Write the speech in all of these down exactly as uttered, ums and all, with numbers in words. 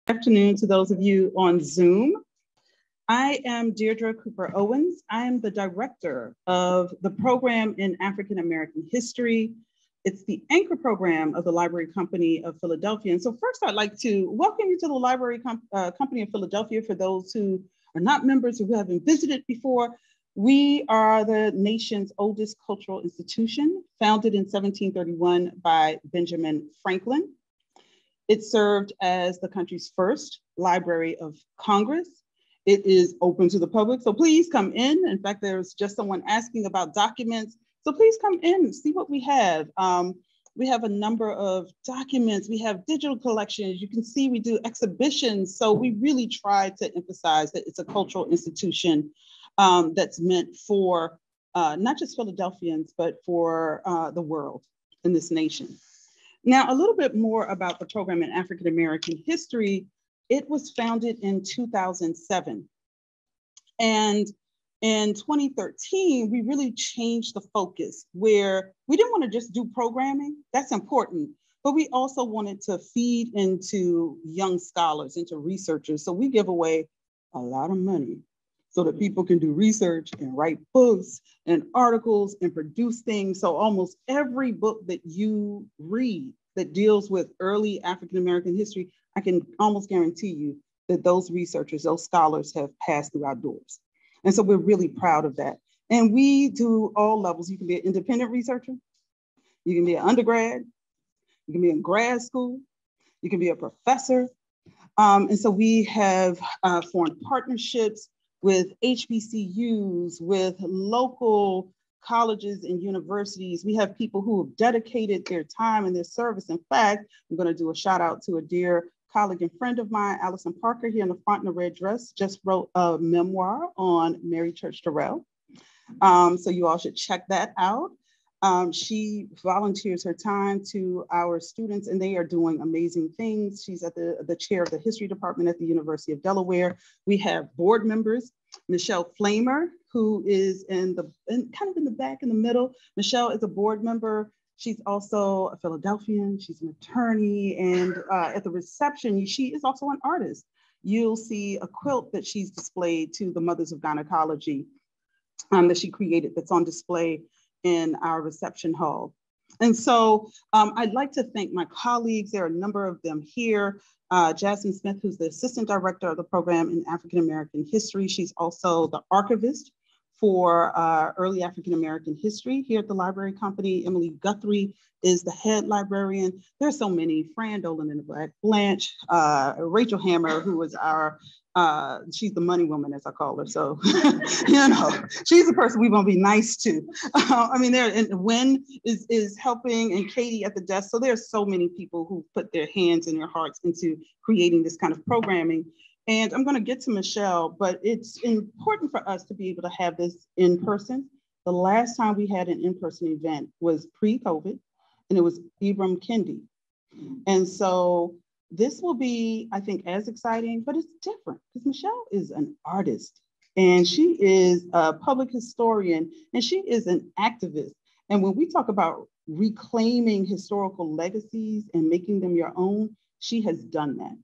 Good afternoon to those of you on Zoom. I am Deirdre Cooper Owens. I am the director of the program in African American history. It's the anchor program of the Library Company of Philadelphia. And so first I'd like to welcome you to the Library Com uh, Company of Philadelphia. For those who are not members or who haven't visited before, we are the nation's oldest cultural institution, founded in seventeen thirty-one by Benjamin Franklin. It served as the country's first Library of Congress. It is open to the public, so please come in. In fact, there's just someone asking about documents. So please come in and see what we have. Um, we have a number of documents. We have digital collections. You can see we do exhibitions. So we really try to emphasize that it's a cultural institution um, that's meant for uh, not just Philadelphians, but for uh, the world in this nation. Now, a little bit more about the program in African American history. It was founded in two thousand seven. And in twenty thirteen, we really changed the focus where we didn't want to just do programming. That's important. But we also wanted to feed into young scholars, into researchers. So we give away a lot of money so that people can do research and write books and articles and produce things. So almost every book that you read that deals with early African-American history, I can almost guarantee you that those researchers, those scholars have passed through our doors. And so we're really proud of that. And we do all levels. You can be an independent researcher, you can be an undergrad, you can be in grad school, you can be a professor. Um, and so we have uh, formed partnerships with H B C Us, with local colleges and universities. We have people who have dedicated their time and their service. In fact, I'm going to do a shout out to a dear colleague and friend of mine, Allison Parker, here in the front in a red dress, just wrote a memoir on Mary Church Terrell. Um, so you all should check that out. Um, she volunteers her time to our students, and they are doing amazing things. She's at the, the chair of the history department at the University of Delaware. We have board members, Michelle Flamer, who is in the in, kind of in the back in the middle. Michelle is a board member. She's also a Philadelphian. She's an attorney, and uh, at the reception, she is also an artist. You'll see a quilt that she's displayed to the Mothers of Gynecology um, that she created that's on display in our reception hall. And so um, I'd like to thank my colleagues. There are a number of them here. Uh, Jasmine Smith, who's the assistant director of the program in African American history. She's also the archivist for uh, early African American history here at the Library Company. Emily Guthrie is the head librarian. There's so many, Fran Dolan in the Black, Blanche, uh, Rachel Hammer, who is our Uh, she's the money woman, as I call her. So, you know, she's the person we want to be nice to. Uh, I mean, there, and Wen is, is helping, and Katie at the desk. So there's so many people who put their hands and their hearts into creating this kind of programming. And I'm going to get to Michelle, but it's important for us to be able to have this in person. The last time we had an in-person event was pre-COVID, and it was Ibram Kendi. And so this will be, I think, as exciting, but it's different because Michelle is an artist and she is a public historian and she is an activist. And when we talk about reclaiming historical legacies and making them your own, she has done that.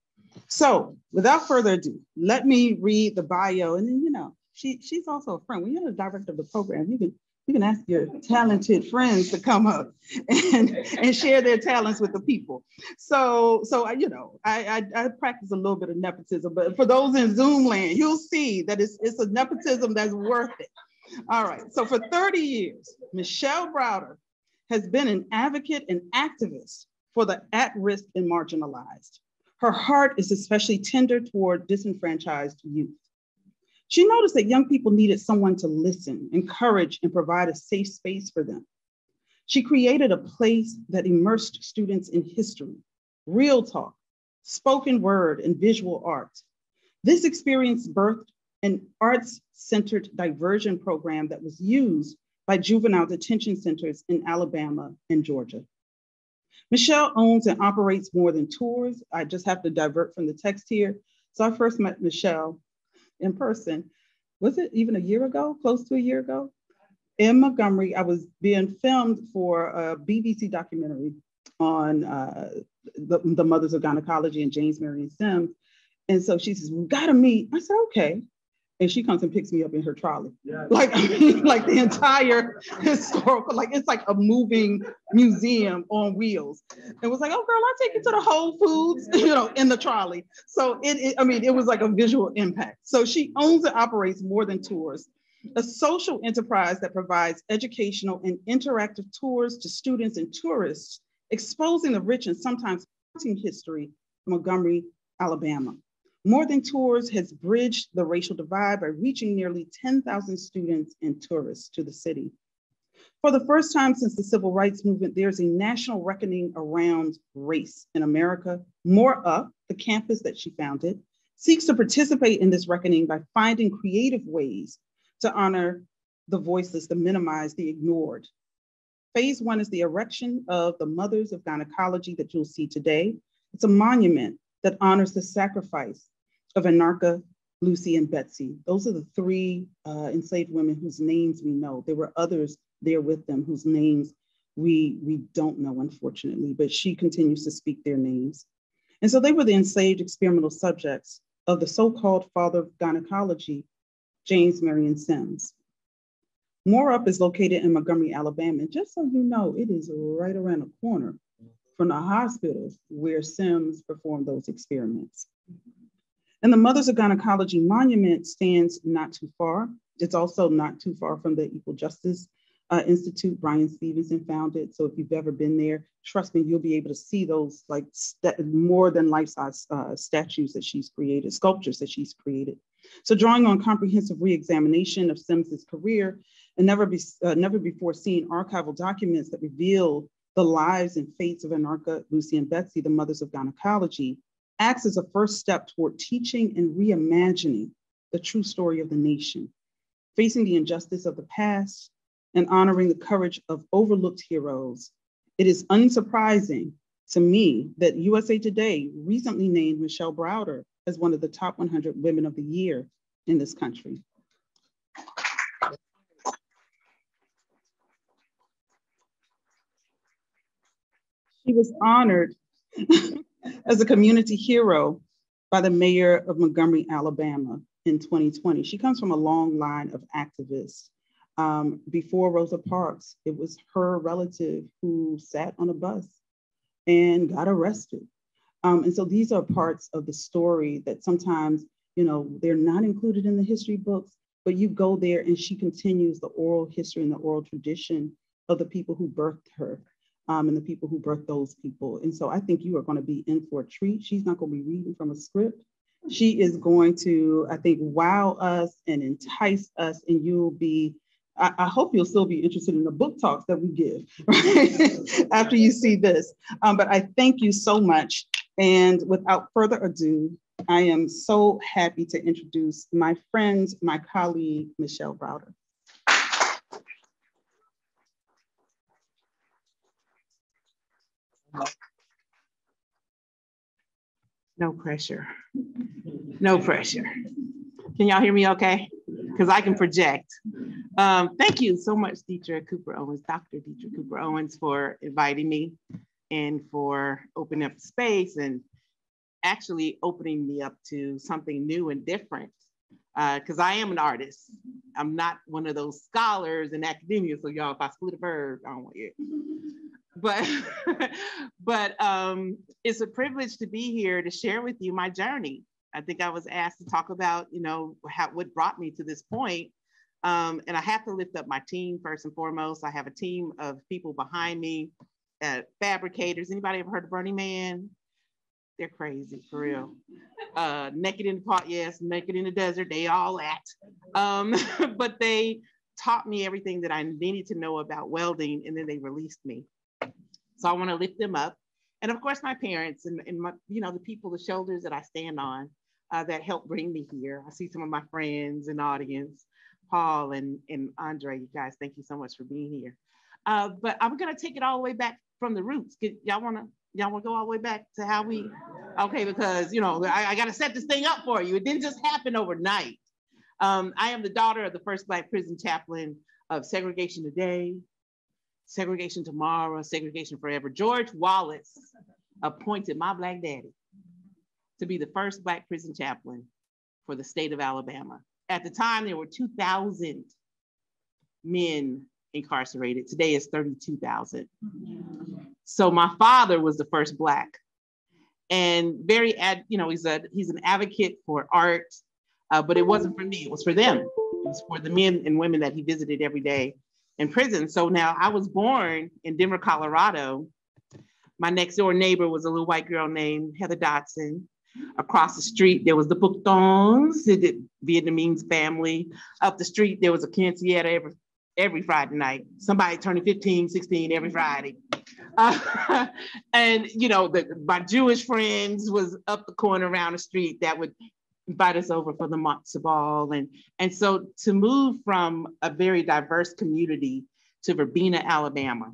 So without further ado, let me read the bio. And then, you know, she, she's also a friend. When you're the director of the program, you can You can ask your talented friends to come up and, and share their talents with the people. So, so I, you know, I, I, I practice a little bit of nepotism, but for those in Zoom land, you'll see that it's, it's a nepotism that's worth it. All right, so for thirty years, Michelle Browder has been an advocate and activist for the at-risk and marginalized. Her heart is especially tender toward disenfranchised youth. She noticed that young people needed someone to listen, encourage, and provide a safe space for them. She created a place that immersed students in history, real talk, spoken word, and visual art. This experience birthed an arts-centered diversion program that was used by juvenile detention centers in Alabama and Georgia. Michelle owns and operates more than tours. I just have to divert from the text here. So I first met Michelle in person. Was it even a year ago, close to a year ago? In Montgomery, I was being filmed for a B B C documentary on uh, the, the Mothers of Gynecology and James Marion Sims. And so she says, we gotta meet. I said, okay. And she comes and picks me up in her trolley. Yeah. Like, I mean, like the entire historical, like it's like a moving museum on wheels. It was like, oh girl, I'll take you to the Whole Foods, you know, in the trolley. So it, it, I mean, it was like a visual impact. So she owns and operates More Than Tours, a social enterprise that provides educational and interactive tours to students and tourists, exposing the rich and sometimes haunting history of Montgomery, Alabama. More Than Tours has bridged the racial divide by reaching nearly ten thousand students and tourists to the city. For the first time since the Civil Rights Movement, there's a national reckoning around race in America. More Up, the campus that she founded, seeks to participate in this reckoning by finding creative ways to honor the voiceless, to minimize the ignored. Phase one is the erection of the Mothers of Gynecology that you'll see today. It's a monument that honors the sacrifice of Anarcha, Lucy, and Betsey. Those are the three uh, enslaved women whose names we know. There were others there with them whose names we, we don't know, unfortunately, but she continues to speak their names. And so they were the enslaved experimental subjects of the so-called father of gynecology, James Marion Sims. More Up is located in Montgomery, Alabama. And just so you know, it is right around the corner from the hospital where Sims performed those experiments. And the Mothers of Gynecology Monument stands not too far. It's also not too far from the Equal Justice uh, Institute Brian Stevenson founded. So if you've ever been there, trust me, you'll be able to see those like more than life-size uh, statues that she's created, sculptures that she's created. So drawing on comprehensive re-examination of Sims's career and never, be, uh, never before seen archival documents that reveal the lives and fates of Anarcha, Lucy, and Betsey, the Mothers of Gynecology, acts as a first step toward teaching and reimagining the true story of the nation, facing the injustice of the past and honoring the courage of overlooked heroes. It is unsurprising to me that U S A Today recently named Michelle Browder as one of the top one hundred women of the year in this country. She was honored as a community hero by the mayor of Montgomery, Alabama in twenty twenty. She comes from a long line of activists. Um, before Rosa Parks, it was her relative who sat on a bus and got arrested. Um, and so these are parts of the story that sometimes, you know, they're not included in the history books, but you go there and she continues the oral history and the oral tradition of the people who birthed her. Um, and the people who birthed those people. And so I think you are going to be in for a treat. She's not going to be reading from a script. She is going to, I think, wow us and entice us, and you'll be, I, I hope you'll still be interested in the book talks that we give, right? After you see this. Um, but I thank you so much. And without further ado, I am so happy to introduce my friend, my colleague, Michelle Browder. No pressure. No pressure. Can y'all hear me okay? Because I can project. Um, thank you so much, Teacher Cooper Owens, Doctor Teacher Cooper Owens, for inviting me and for opening up the space and actually opening me up to something new and different. Because uh, I am an artist. I'm not one of those scholars in academia. So y'all, if I split a bird, I don't want you. But, but um, it's a privilege to be here to share with you my journey. I think I was asked to talk about, you know, how, what brought me to this point. Um, and I have to lift up my team first and foremost. I have a team of people behind me, uh, fabricators. Anybody ever heard of Burning Man? They're crazy, for real. Uh, naked in the pot, yes, naked in the desert, they all at. Um, but they taught me everything that I needed to know about welding, and then they released me. So I want to lift them up. And of course, my parents and, and my, you know, the people, the shoulders that I stand on uh, that helped bring me here. I see some of my friends in the audience, Paul and, and Andre, you guys, thank you so much for being here. Uh, but I'm going to take it all the way back from the roots. Y'all want to y'all want to go all the way back to how we, okay, because, you know, I, I got to set this thing up for you. It didn't just happen overnight. Um, I am the daughter of the first Black prison chaplain of Segregation Today, Segregation Tomorrow, Segregation Forever. George Wallace appointed my Black daddy to be the first Black prison chaplain for the state of Alabama. At the time, there were two thousand men incarcerated. Today is thirty-two thousand. So my father was the first Black, and very, ad, you know, he's a he's an advocate for art, uh, but it wasn't for me. It was for them. It was for the men and women that he visited every day in prison. So now I was born in Denver, Colorado. My next door neighbor was a little white girl named Heather Dotson. Across the street, there was the Bouchtons, the Vietnamese family. Up the street, there was a quinceañera every, every Friday night. Somebody turning fifteen, sixteen every Friday. Uh, and, you know, the, my Jewish friends was up the corner around the street that would invite us over for the matzo ball. And, and so to move from a very diverse community to Verbena, Alabama,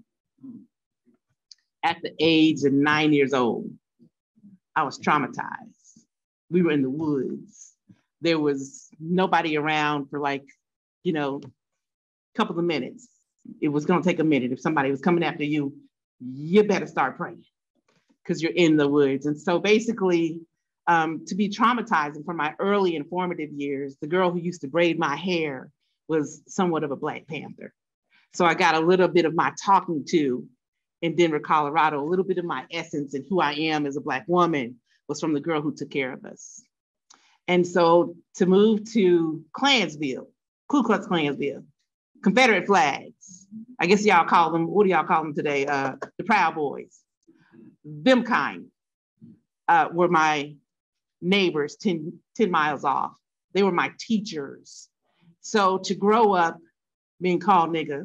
at the age of nine years old, I was traumatized. We were in the woods. There was nobody around for like, you know, a couple of minutes. It was gonna take a minute. If somebody was coming after you, you better start praying because you're in the woods. And so basically, um, to be traumatizing from my early and formative years, the girl who used to braid my hair was somewhat of a Black Panther. So I got a little bit of my talking to in Denver, Colorado. A little bit of my essence and who I am as a Black woman was from the girl who took care of us. And so to move to Klansville, Ku Klux Klansville, Confederate flags, I guess y'all call them, what do y'all call them today? Uh, the Proud Boys. Them kind uh, were my neighbors ten, ten miles off. They were my teachers. So to grow up being called nigga,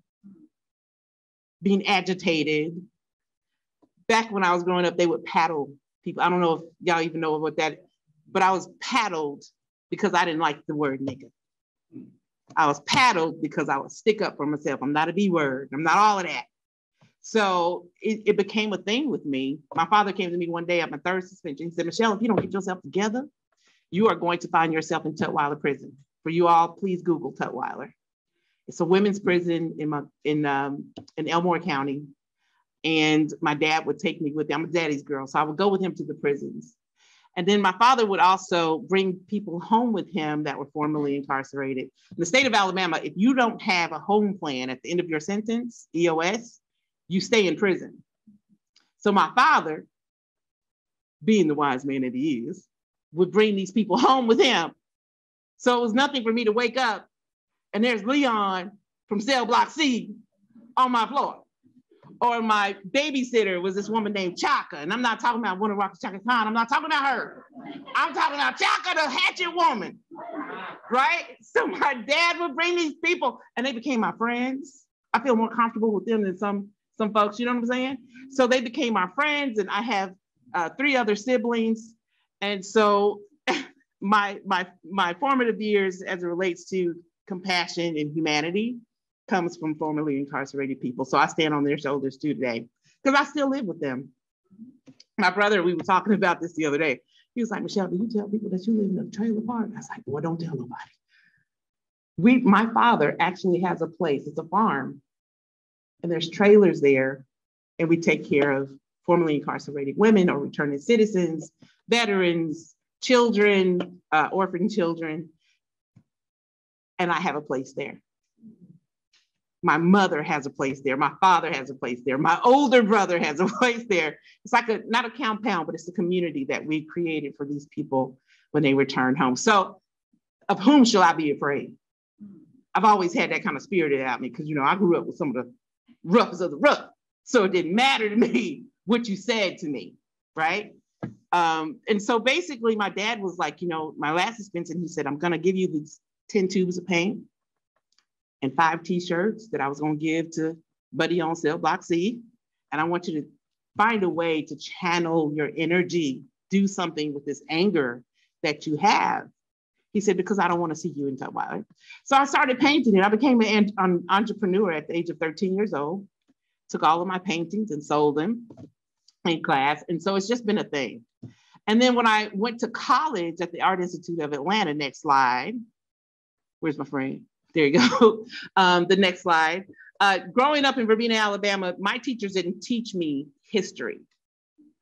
being agitated. Back when I was growing up, they would paddle people. I don't know if y'all even know what that, but I was paddled because I didn't like the word nigga. I was paddled because I would stick up for myself. I'm not a B word. I'm not all of that. So it, it became a thing with me. My father came to me one day at my third suspension. He said, Michelle, if you don't get yourself together, you are going to find yourself in Tutwiler prison. For you all, please Google Tutwiler. It's a women's prison in my in um, in Elmore County, and my dad would take me with him. I'm a daddy's girl, so I would go with him to the prisons. And then my father would also bring people home with him that were formerly incarcerated. In the state of Alabama, if you don't have a home plan at the end of your sentence, E O S, you stay in prison. So my father, being the wise man that he is, would bring these people home with him. So it was nothing for me to wake up and there's Leon from cell block C on my floor. Or my babysitter was this woman named Chaka. And I'm not talking about Winter Rock Chaka Khan. I'm not talking about her. I'm talking about Chaka, the hatchet woman, right? So my dad would bring these people and they became my friends. I feel more comfortable with them than some, some folks, you know what I'm saying? So they became my friends, and I have uh, three other siblings. And so my, my, my formative years as it relates to compassion and humanity comes from formerly incarcerated people. So I stand on their shoulders too today, because I still live with them. My brother, we were talking about this the other day. He was like, Michelle, do you tell people that you live in a trailer park? I was like, boy, don't tell nobody. We, my father actually has a place, it's a farm, and there's trailers there, and we take care of formerly incarcerated women or returning citizens, veterans, children, uh, orphan children, and I have a place there. My mother has a place there. My father has a place there. My older brother has a place there. It's like a, not a compound, but it's a community that we've created for these people when they return home. So of whom shall I be afraid? I've always had that kind of spirit about me because, you know, I grew up with some of the roughest of the rough. So it didn't matter to me what you said to me, right? Um, and so basically my dad was like, you know, my last suspension, he said, I'm gonna give you these ten tubes of paint and five t-shirts that I was gonna give to Buddy on cell block C. And I want you to find a way to channel your energy, do something with this anger that you have. He said, because I don't wanna see you in Tutwiler. So I started painting it. I became an, an entrepreneur at the age of thirteen years old, took all of my paintings and sold them in class. And so it's just been a thing. And then when I went to college at the Art Institute of Atlanta, next slide, where's my friend? There you go. Um, the next slide. Uh, growing up in Verbena, Alabama, my teachers didn't teach me history.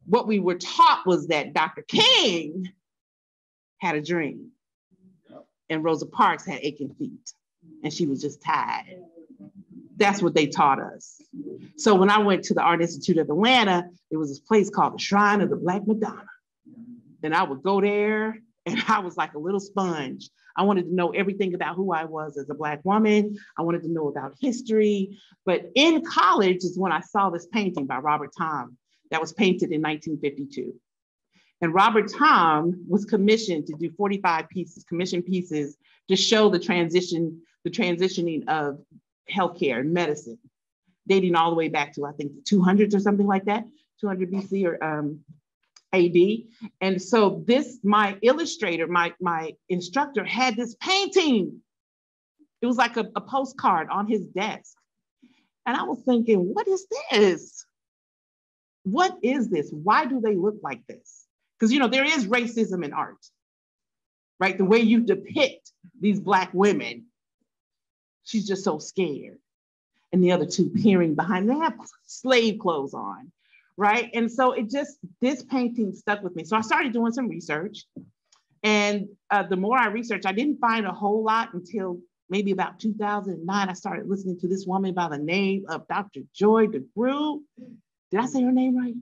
what we were taught was that Doctor King had a dream and Rosa Parks had aching feet and she was just tired. That's what they taught us. So when I went to the Art Institute of Atlanta, there was this place called the Shrine of the Black Madonna. And I would go there and I was like a little sponge. I wanted to know everything about who I was as a Black woman. I wanted to know about history. But in college is when I saw this painting by Robert Thom that was painted in nineteen fifty-two. And Robert Thom was commissioned to do forty-five pieces, commission pieces to show the transition, the transitioning of healthcare and medicine, dating all the way back to, I think, the two hundreds or something like that, two hundred B C or um, A D. And so this, my illustrator, my, my instructor had this painting. It was like a, a postcard on his desk. And I was thinking, what is this? What is this? Why do they look like this? Because, you know, there is racism in art, right? The way you depict these Black women, she's just so scared. And the other two peering behind, they have slave clothes on, right? And so it just, this painting stuck with me. So I started doing some research. And uh, the more I researched, I didn't find a whole lot until maybe about two thousand nine. I started listening to this woman by the name of Doctor Joy DeGruy. Did I say her name right?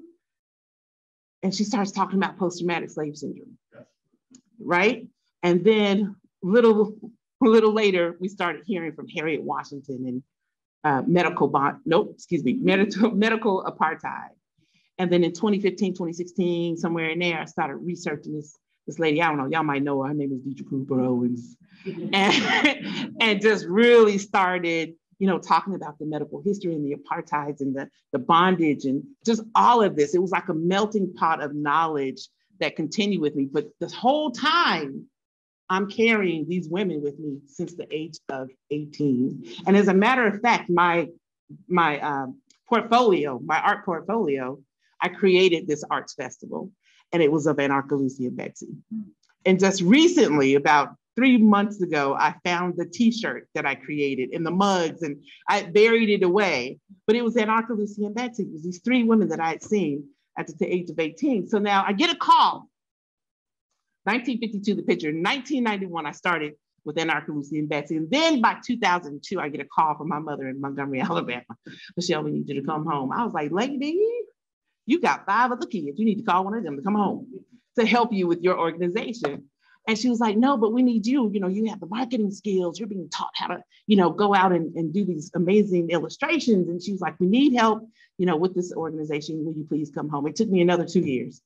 And she starts talking about post-traumatic slave syndrome, right? And then little, little later, we started hearing from Harriet Washington and uh, medical bond, nope, excuse me, medical, medical apartheid. And then in twenty fifteen, twenty sixteen, somewhere in there, I started researching this, this lady, I don't know, y'all might know her, her name is Deidre Cooper Owens. and, and just really started, you know, talking about the medical history and the apartheids and the, the bondage and just all of this. It was like a melting pot of knowledge that continued with me. But this whole time, I'm carrying these women with me since the age of eighteen. And as a matter of fact, my, my um, portfolio, my art portfolio, I created this arts festival and it was of Anarcha, Lucy, and Betsey. And just recently, about three months ago, I found the t-shirt that I created and the mugs and I buried it away, but it was Anarcha, Lucy, and Betsey. It was these three women that I had seen at the age of eighteen. So now I get a call. nineteen fifty-two, the picture. In nineteen ninety-one, I started with Anarcha, Lucy, and Betsey. And then by two thousand two, I get a call from my mother in Montgomery, Alabama. Michelle, we need you to come home. I was like, lady, you got five other kids. You need to call one of them to come home to help you with your organization. And she was like, no, but we need you. You know, you have the marketing skills. You're being taught how to, you know, go out and, and do these amazing illustrations. And she was like, we need help, you know, with this organization. Will you please come home? It took me another two years.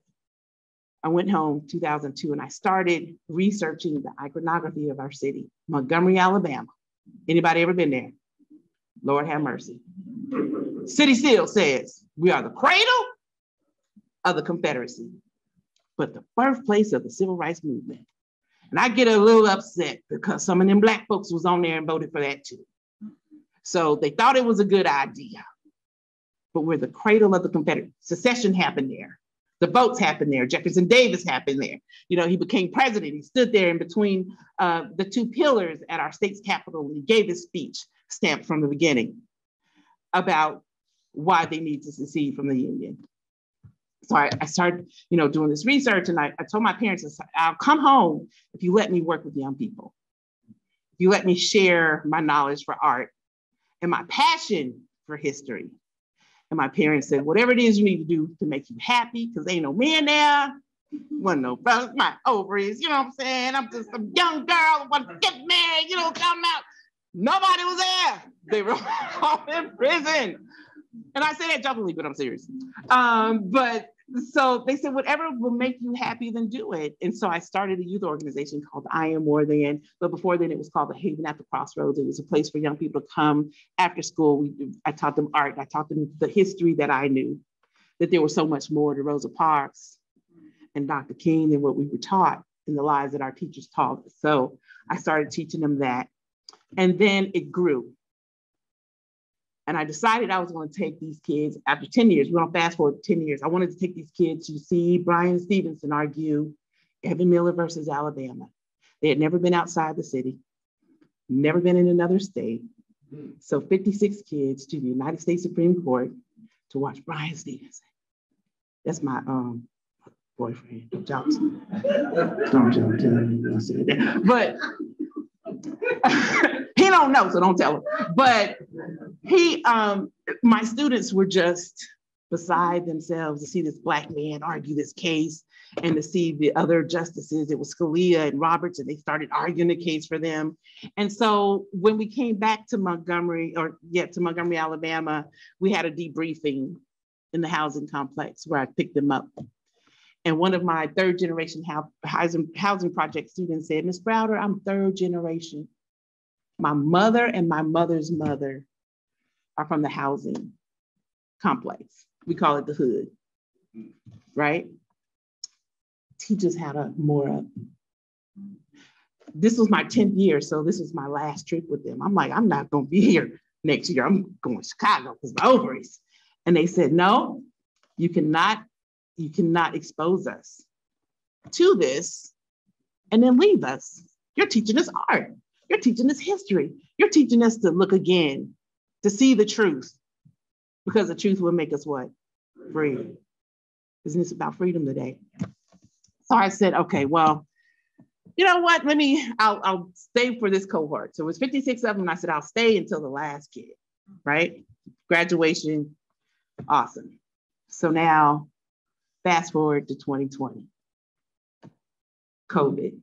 I went home two thousand two and I started researching the iconography of our city, Montgomery, Alabama. Anybody ever been there? Lord have mercy. City Seal says, we are the cradle of the Confederacy, but the birthplace of the Civil Rights Movement. And I get a little upset because some of them Black folks was on there and voted for that too. So they thought it was a good idea, but we're the cradle of the Confederacy. Secession happened there. The votes happened there. Jefferson Davis happened there. You know, he became president. He stood there in between uh, the two pillars at our state's capitol. And he gave his speech stamped from the beginning about why they need to secede from the Union. So I, I started, you know, doing this research, and I, I told my parents, I'll come home if you let me work with young people. If you let me share my knowledge for art and my passion for history. And my parents said, whatever it is you need to do to make you happy, because ain't no men there, wasn't no brothers, my ovaries, you know what I'm saying? I'm just a young girl who wants to get married, you know, come out. Nobody was there. They were all in prison. And I say that jokingly, but I'm serious. Um, but so they said, whatever will make you happy, then do it. And so I started a youth organization called I Am More Than, but before then it was called the Haven at the Crossroads. It was a place for young people to come after school. We, I taught them art. I taught them the history that I knew, that there was so much more to Rosa Parks and Doctor King than what we were taught in the lives that our teachers taught us. So I started teaching them that. And then it grew. And I decided I was going to take these kids after ten years. We're going to fast forward ten years. I wanted to take these kids to see Brian Stevenson argue Evan Miller versus Alabama. They had never been outside the city, never been in another state. So fifty-six kids to the United States Supreme Court to watch Brian Stevenson That's my um boyfriend. Don't y'all, don't y'all tell him. But he don't know, so don't tell him. But he, um, my students were just beside themselves to see this Black man argue this case and to see the other justices. It was Scalia and Roberts, and they started arguing the case for them. And so when we came back to Montgomery, or yeah, to Montgomery, Alabama, we had a debriefing in the housing complex where I picked them up. And one of my third generation housing, housing project students said, Miz Browder, I'm third generation. My mother and my mother's mother are from the housing complex. We call it the hood, right? Teachers had a more up. This was my tenth year, so this was my last trip with them. I'm like, I'm not gonna be here next year. I'm going to Chicago because my ovaries. And they said, no, you cannot, you cannot expose us to this and then leave us. You're teaching us art. You're teaching us history. You're teaching us to look again, to see the truth, because the truth will make us what? Free. Isn't this about freedom today? So I said, okay, well, you know what? Let me, I'll, I'll stay for this cohort. So it was fifty-six of them. I said, I'll stay until the last kid, right? Graduation, awesome. So now, fast forward to twenty twenty, COVID.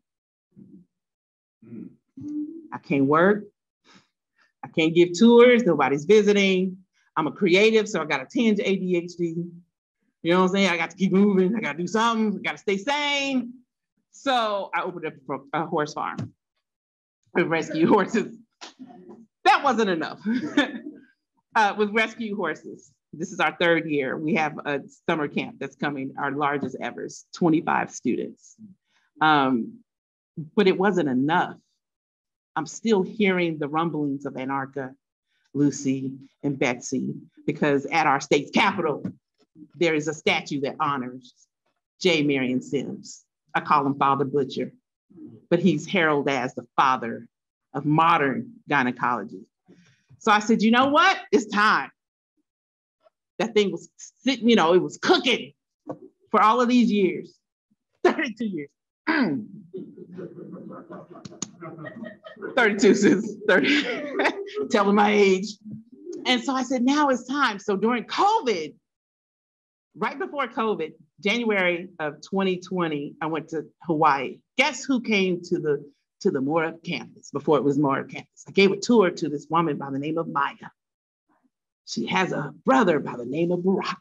I can't work. I can't give tours. Nobody's visiting. I'm a creative, so I got a tinge of A D H D. You know what I'm saying? I got to keep moving. I got to do something. I got to stay sane. So I opened up a horse farm with rescue horses. That wasn't enough. uh, with rescue horses. This is our third year. We have a summer camp that's coming, our largest ever, twenty-five students. Um, but it wasn't enough. I'm still hearing the rumblings of Anarcha, Lucy, and Betsey, because at our state's capital, there is a statue that honors J. Marion Sims. I call him Father Butcher, but he's heralded as the father of modern gynecology. So I said, you know what? It's time. That thing was sitting, you know, it was cooking for all of these years, thirty-two years. thirty-two since thirty, telling my age. And so I said, now it's time. So during COVID, right before COVID, January of twenty twenty, I went to Hawaii. Guess who came to the to the Moore campus before it was Moore campus? I gave a tour to this woman by the name of Maya. She has a brother by the name of Barack.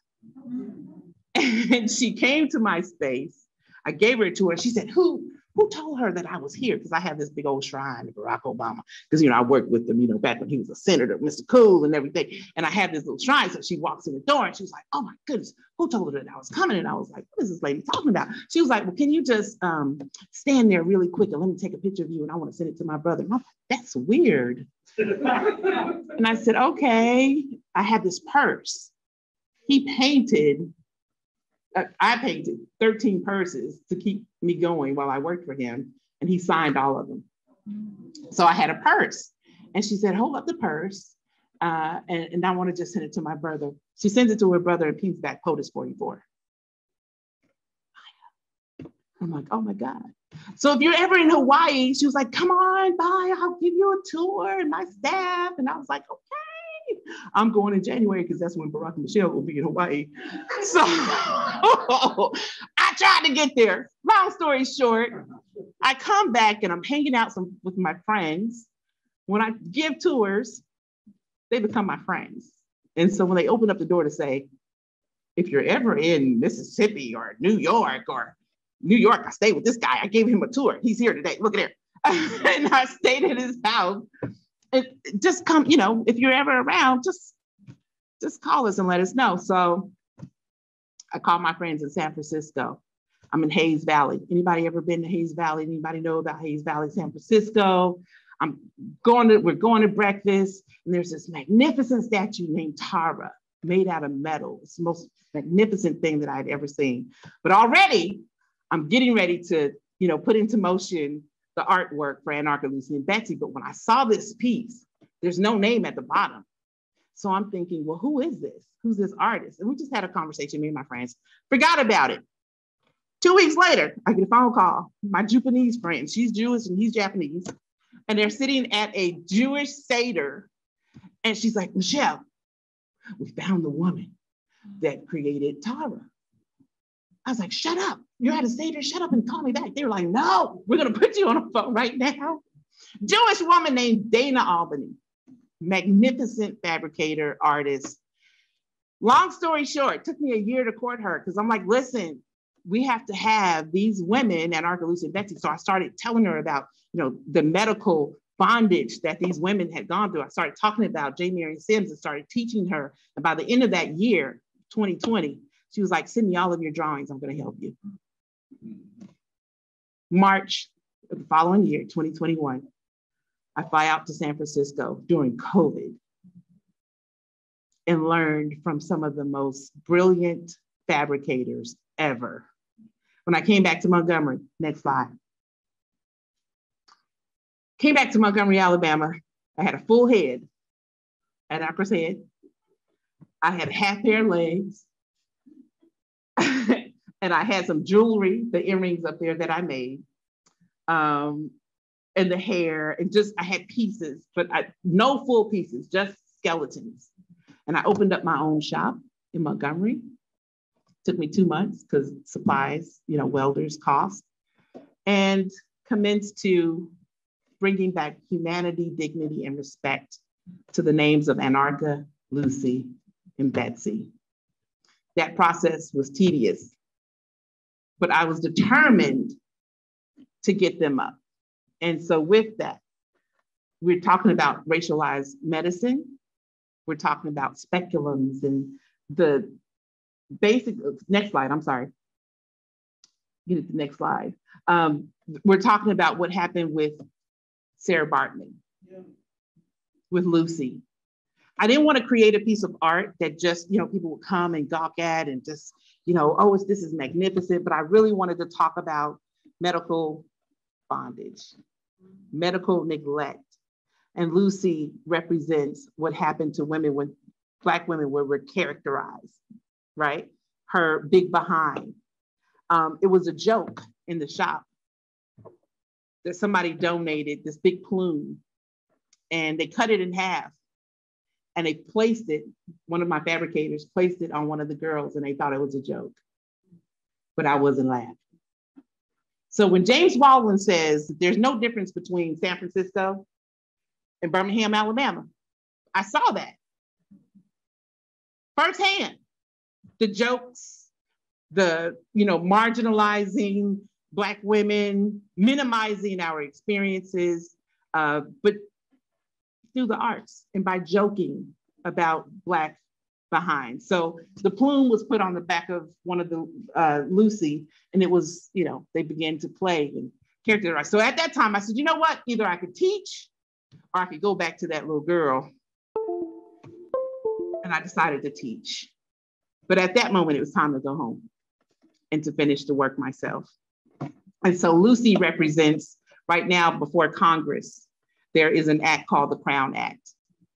And she came to my space. I gave her a tour. She said, who, who told her that I was here? Because I have this big old shrine of Barack Obama. Because, you know, I worked with him, you know, back when he was a senator, Mister Cool and everything. And I had this little shrine. So she walks in the door and she was like, oh my goodness, who told her that I was coming? And I was like, what is this lady talking about? She was like, well, can you just um, stand there really quick and let me take a picture of you? And I want to send it to my brother. And I'm like, that's weird. And I said, okay. I had this purse. He painted, uh, I painted thirteen purses to keep me going while I worked for him. And he signed all of them. So I had a purse. And she said, hold up the purse. Uh, and, and I want to just send it to my brother. She sends it to her brother and pins back POTUS forty-four. I'm like, oh my God. So if you're ever in Hawaii, she was like, come on by, I'll give you a tour and my staff. And I was like, okay, I'm going in January because that's when Barack and Michelle will be in Hawaii. So I tried to get there. Long story short, I come back and I'm hanging out some, with my friends. When I give tours, they become my friends. And so when they open up the door to say, if you're ever in Mississippi or New York or New York, I stayed with this guy. I gave him a tour. He's here today. Look at here. And I stayed at his house. It, just come, you know, if you're ever around, just, just call us and let us know. So I called my friends in San Francisco. I'm in Hayes Valley. Anybody ever been to Hayes Valley? Anybody know about Hayes Valley, San Francisco? I'm going to, we're going to breakfast. And there's this magnificent statue named Tara, made out of metal. It's the most magnificent thing that I'd ever seen. But already, I'm getting ready to, you know, put into motion the artwork for Anarcha, Lucy, and Betsey. But when I saw this piece, there's no name at the bottom. So I'm thinking, well, who is this? Who's this artist? And we just had a conversation, me and my friends, forgot about it. Two weeks later, I get a phone call. My Japanese friend, she's Jewish and he's Japanese. And they're sitting at a Jewish Seder. And she's like, Michelle, we found the woman that created Tara. I was like, shut up. You're at a Seder, shut up and call me back. They were like, no, we're gonna put you on the phone right now. Jewish woman named Dana Albany, magnificent fabricator, artist. Long story short, it took me a year to court her because I'm like, listen, we have to have these women at Anarcha, Lucy, and Betsey. So I started telling her about, you know, the medical bondage that these women had gone through. I started talking about J. Marion Sims and started teaching her. And by the end of that year, twenty twenty, she was like, send me all of your drawings. I'm going to help you. March of the following year, twenty twenty-one, I fly out to San Francisco during COVID and learned from some of the most brilliant fabricators ever. When I came back to Montgomery, next slide. Came back to Montgomery, Alabama. I had a full head, an Anarcha's head. I had half pair legs. And I had some jewelry, the earrings up there that I made. Um, and the hair, and just, I had pieces, but I, no full pieces, just skeletons. And I opened up my own shop in Montgomery. Took me two months because supplies, you know, welders cost, and commenced to bringing back humanity, dignity, and respect to the names of Anarcha, Lucy, and Betsey. That process was tedious, but I was determined to get them up. And so with that, we're talking about racialized medicine. We're talking about speculums and the basic, next slide, I'm sorry. Get it to the next slide. Um, we're talking about what happened with Sarah Bartman, yeah. with Lucy. I didn't want to create a piece of art that just, you know, people would come and gawk at and just, you know, oh, it's, this is magnificent, but I really wanted to talk about medical bondage, medical neglect. And Lucy represents what happened to women when Black women were, were characterized, right? Her big behind. Um, it was a joke in the shop that somebody donated this big plume and they cut it in half and they placed it, one of my fabricators placed it on one of the girls and they thought it was a joke, but I wasn't laughing. So when James Baldwin says there's no difference between San Francisco and Birmingham, Alabama, I saw that firsthand. The jokes, the, you know, marginalizing Black women, minimizing our experiences, uh, but through the arts and by joking about Black behind. So the plume was put on the back of one of the uh, Lucy, and it was, you know, they began to play and characterize. So at that time I said, you know what, either I could teach or I could go back to that little girl. And I decided to teach. But at that moment, it was time to go home and to finish the work myself. And so Lucy represents, right now before Congress, there is an act called the Crown Act.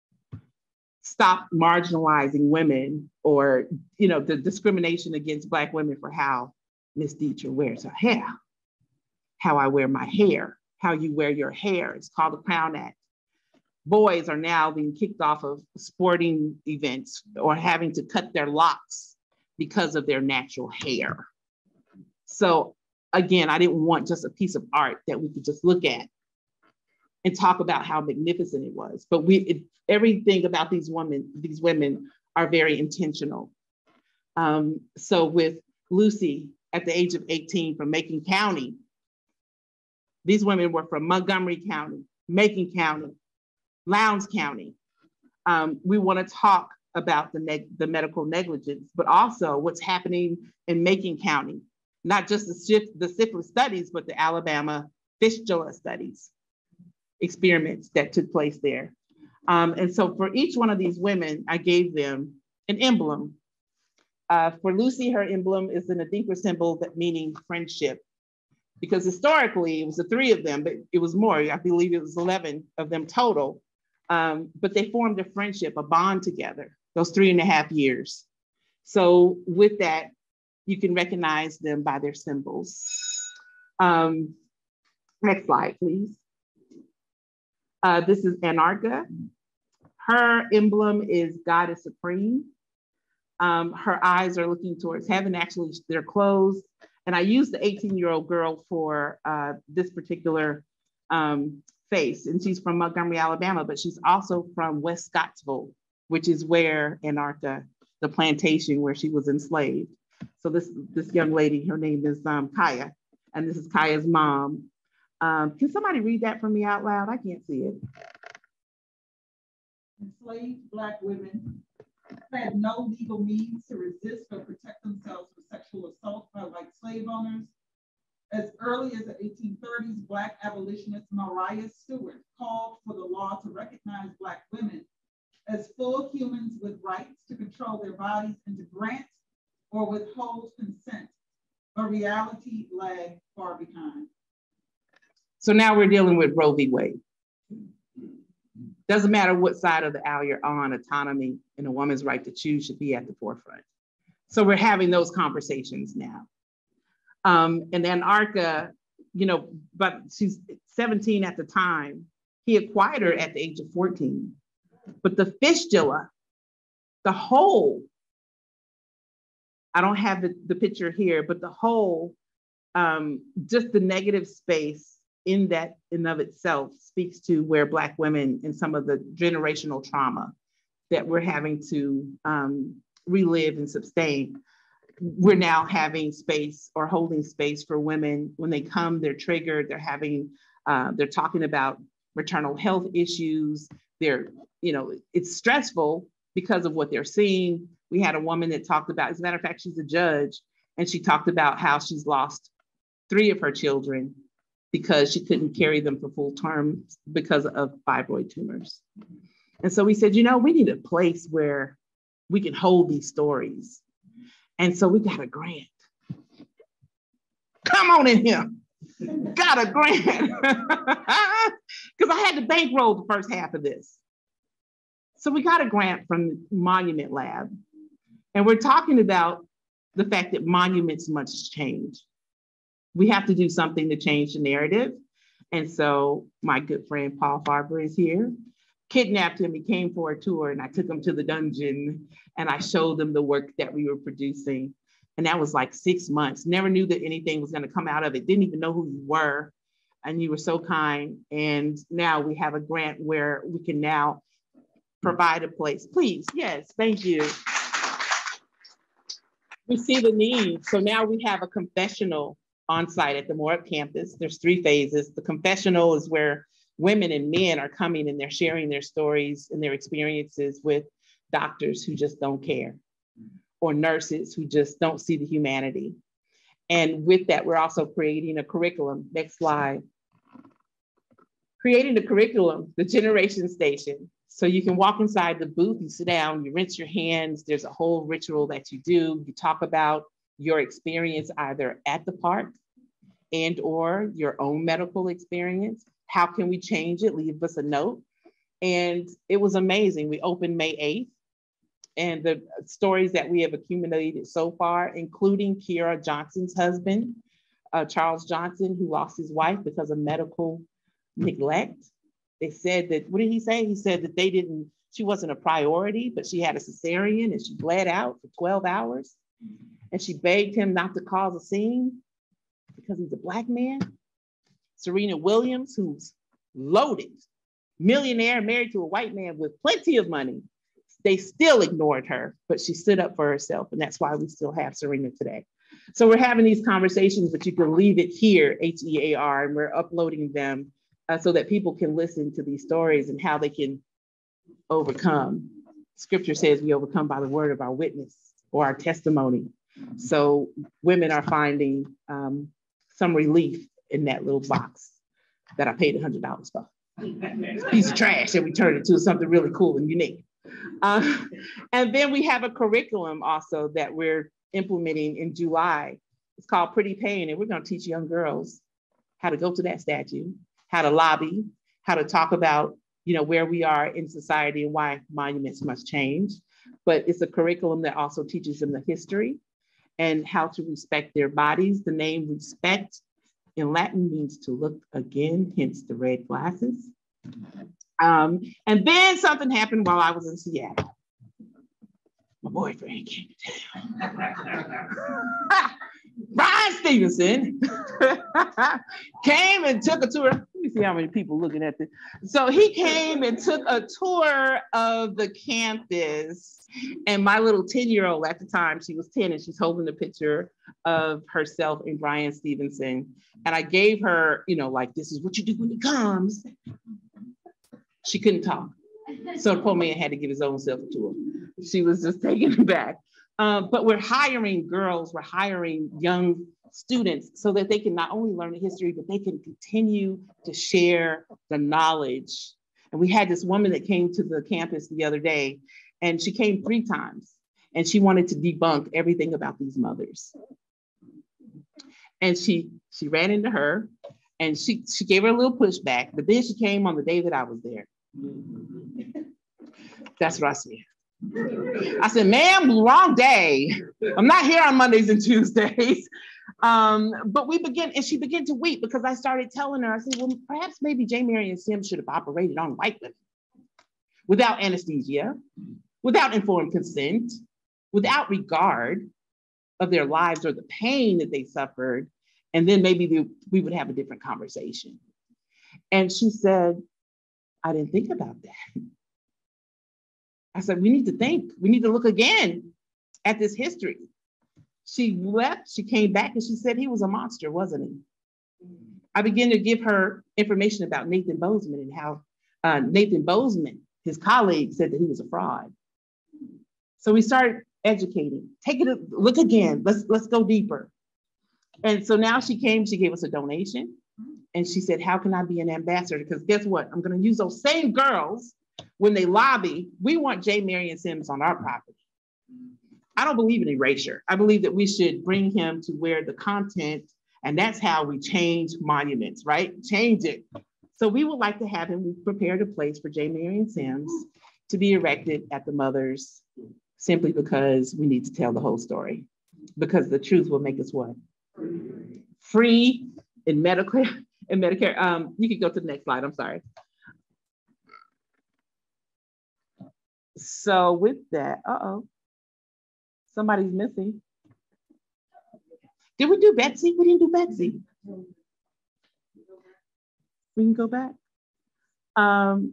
Stop marginalizing women, or, you know, the discrimination against Black women for how Miss Dietrich wears her hair, how I wear my hair, how you wear your hair. It's called the Crown Act. Boys are now being kicked off of sporting events or having to cut their locks because of their natural hair. So again, I didn't want just a piece of art that we could just look at and talk about how magnificent it was. But we, it, everything about these women, these women are very intentional. Um, so with Lucy at the age of eighteen from Macon County, these women were from Montgomery County, Macon County, Lowndes County. Um, we want to talk about the, neg the medical negligence, but also what's happening in Macon County, not just the, the syphilis studies, but the Alabama fistula studies, experiments that took place there. Um, and so for each one of these women, I gave them an emblem. Uh, for Lucy, her emblem is an Adinkra symbol that meaning friendship, because historically it was the three of them, but it was more, I believe it was eleven of them total. Um, but they formed a friendship, a bond together, those three and a half years. So with that, you can recognize them by their symbols. Um, next slide, please. Uh, this is Anarcha. Her emblem is God is supreme. Um, her eyes are looking towards heaven. Actually, they're closed. And I used the eighteen-year-old girl for uh, this particular um, face. And she's from Montgomery, Alabama, but she's also from West Scottsville, which is where Anarcha, the plantation where she was enslaved. So this, this young lady, her name is um, Kaya, and this is Kaya's mom. Um, can somebody read that for me out loud? I can't see it. Enslaved Black women had no legal means to resist or protect themselves from sexual assault by white slave owners. As early as the eighteen thirties, Black abolitionist Marion Sims called for the law to recognize Black women as full humans with rights to control their bodies and to grant or withhold consent. But reality lagged far behind. So now we're dealing with Roe v. Wade. Doesn't matter what side of the aisle you're on, autonomy and a woman's right to choose should be at the forefront. So we're having those conversations now. Um, and then Anarcha, you know, but she's seventeen at the time. He acquired her at the age of fourteen. But the fistula, the hole, I don't have the, the picture here, but the hole, um, just the negative space in that in of itself speaks to where Black women and some of the generational trauma that we're having to um, relive and sustain. We're now having space or holding space for women. When they come, they're triggered, they're having, uh, they're talking about maternal health issues. They're, you know, it's stressful because of what they're seeing. We had a woman that talked about, as a matter of fact, she's a judge, and she talked about how she's lost three of her children because she couldn't carry them for full term because of fibroid tumors. And so we said, you know, we need a place where we can hold these stories. And so we got a grant. Come on in here. Got a grant. Because I had to bankroll the first half of this. So we got a grant from the Monument Lab. And we're talking about the fact that monuments must change. We have to do something to change the narrative. And so my good friend Paul Farber is here. Kidnapped him, he came for a tour, and I took him to the dungeon and I showed them the work that we were producing. And that was like six months. Never knew that anything was gonna come out of it. Didn't even know who you were. And you were so kind. And now we have a grant where we can now provide a place. Please, yes, thank you. We see the need. So now we have a confessional on site at the Moore campus. There's three phases. The confessional is where women and men are coming and they're sharing their stories and their experiences with doctors who just don't care, or nurses who just don't see the humanity. And with that, we're also creating a curriculum. Next slide. Creating a curriculum, the Generation Station. So you can walk inside the booth, you sit down, you rinse your hands. There's a whole ritual that you do. You talk about your experience either at the park and or your own medical experience. How can we change it? Leave us a note. And it was amazing. We opened May eighth, and the stories that we have accumulated so far, including Kiera Johnson's husband, uh, Charles Johnson, who lost his wife because of medical neglect. They said that, what did he say? He said that they didn't, she wasn't a priority, but she had a cesarean and she bled out for twelve hours. And she begged him not to cause a scene because he's a Black man. Serena Williams, who's loaded, millionaire, married to a white man with plenty of money. They still ignored her, but she stood up for herself. And that's why we still have Serena today. So we're having these conversations, but you can leave it here, H E A R, and we're uploading them uh, so that people can listen to these stories and how they can overcome. Scripture says we overcome by the word of our witness or our testimony. So women are finding um, some relief in that little box that I paid one hundred dollars for. It's a piece of trash that we turned it to something really cool and unique. Uh, and then we have a curriculum also that we're implementing in July. It's called Pretty Pain, and we're going to teach young girls how to go to that statue, how to lobby, how to talk about you know, where we are in society and why monuments must change. But it's a curriculum that also teaches them the history and how to respect their bodies. The name respect in Latin means to look again, hence the red glasses. Um, and then something happened while I was in Seattle. My boyfriend came to town. Brian Stevenson came and took a tour. Let me see how many people looking at this. So he came and took a tour of the campus. And my little ten-year-old at the time, she was ten, and she's holding a picture of herself and Brian Stevenson. And I gave her, you know, like, this is what you do when he comes. She couldn't talk. So the poor man had to give his own self a tour. She was just taken aback. Um, but we're hiring girls, we're hiring young students so that they can not only learn the history, but they can continue to share the knowledge. And we had this woman that came to the campus the other day, and she came three times, and she wanted to debunk everything about these mothers. And she, she ran into her, and she, she gave her a little pushback, but then she came on the day that I was there. That's what I said. I said, ma'am, wrong day. I'm not here on Mondays and Tuesdays. Um, but we begin, and she began to weep because I started telling her, I said, well, perhaps maybe J. Marion Sims should have operated on white women without anesthesia, without informed consent, without regard of their lives or the pain that they suffered. And then maybe the, we would have a different conversation. And she said, I didn't think about that. I said, we need to think, we need to look again at this history. She left, she came back, and she said he was a monster, wasn't he? I began to give her information about Nathan Bozeman and how uh, Nathan Bozeman, his colleague, said that he was a fraud. So we started educating, take it, a look again, let's, let's go deeper. And so now she came, she gave us a donation, and she said, how can I be an ambassador? Because guess what? I'm gonna use those same girls when they lobby. We want J. Marion Sims on our property. I don't believe in erasure. I believe that we should bring him to where the content, and that's how we change monuments, right? Change it. So we would like to have him, we've prepared a place for J. Marion Sims to be erected at the Mothers, simply because we need to tell the whole story, because the truth will make us what? Free in Medicare, in Medicare. Um, you can go to the next slide, I'm sorry. So with that, uh-oh, somebody's missing. Did we do Betsey? We didn't do Betsey. We can go back. Um,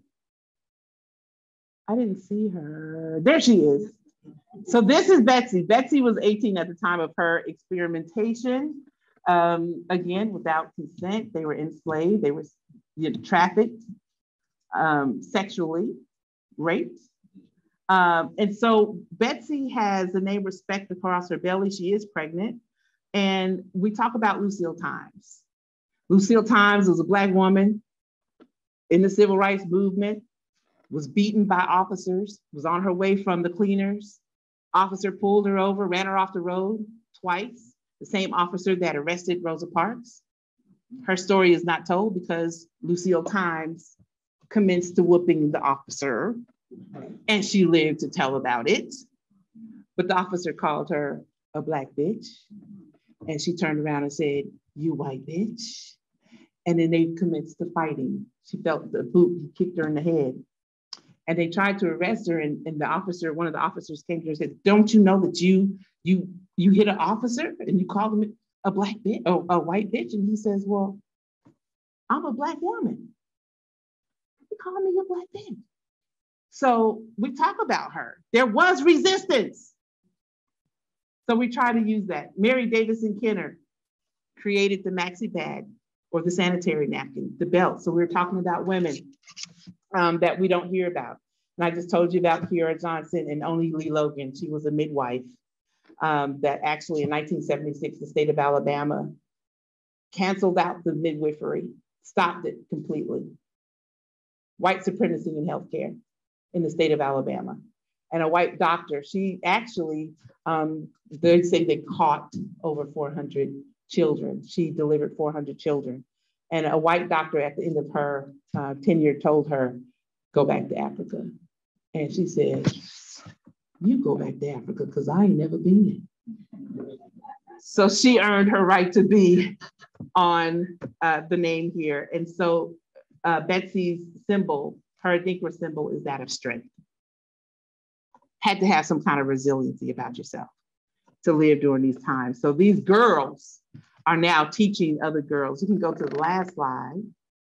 I didn't see her. There she is. So this is Betsey. Betsey was eighteen at the time of her experimentation. Um, again, without consent, they were enslaved, they were, you know, trafficked, um, sexually raped. Um, and so Betsey has the name Respect across her belly. She is pregnant. And we talk about Lucille Times. Lucille Times was a Black woman in the civil rights movement, was beaten by officers, was on her way from the cleaners. Officer pulled her over, ran her off the road twice. The same officer that arrested Rosa Parks. Her story is not told because Lucille Times commenced to whooping the officer, and she lived to tell about it. But the officer called her a Black bitch, and she turned around and said, "You white bitch." And then they commenced to fighting. She felt the boot, he kicked her in the head. And they tried to arrest her, and, and the officer, one of the officers came to her and said, "Don't you know that you you you hit an officer and you called him a Black bitch, or a white bitch?" And he says, "Well, I'm a Black woman. You call me a Black bitch." So we talk about her. There was resistance. So we try to use that. Mary Davison Kenner created the maxi bag, or the sanitary napkin, the belt. So we're talking about women um, that we don't hear about. And I just told you about Kiara Johnson and Only Lee Logan. She was a midwife um, that actually in nineteen seventy-six, the state of Alabama canceled out the midwifery, stopped it completely. White supremacy in healthcare in the state of Alabama. And a white doctor, she actually, um, they say they caught over four hundred children. She delivered four hundred children. And a white doctor at the end of her uh, tenure told her, go back to Africa. And she said, you go back to Africa because I ain't never been. So she earned her right to be on uh, the name here. And so uh, Betsey's symbol, her Adinkra symbol is that of strength. Had to have some kind of resiliency about yourself to live during these times. So these girls are now teaching other girls. You can go to the last slide.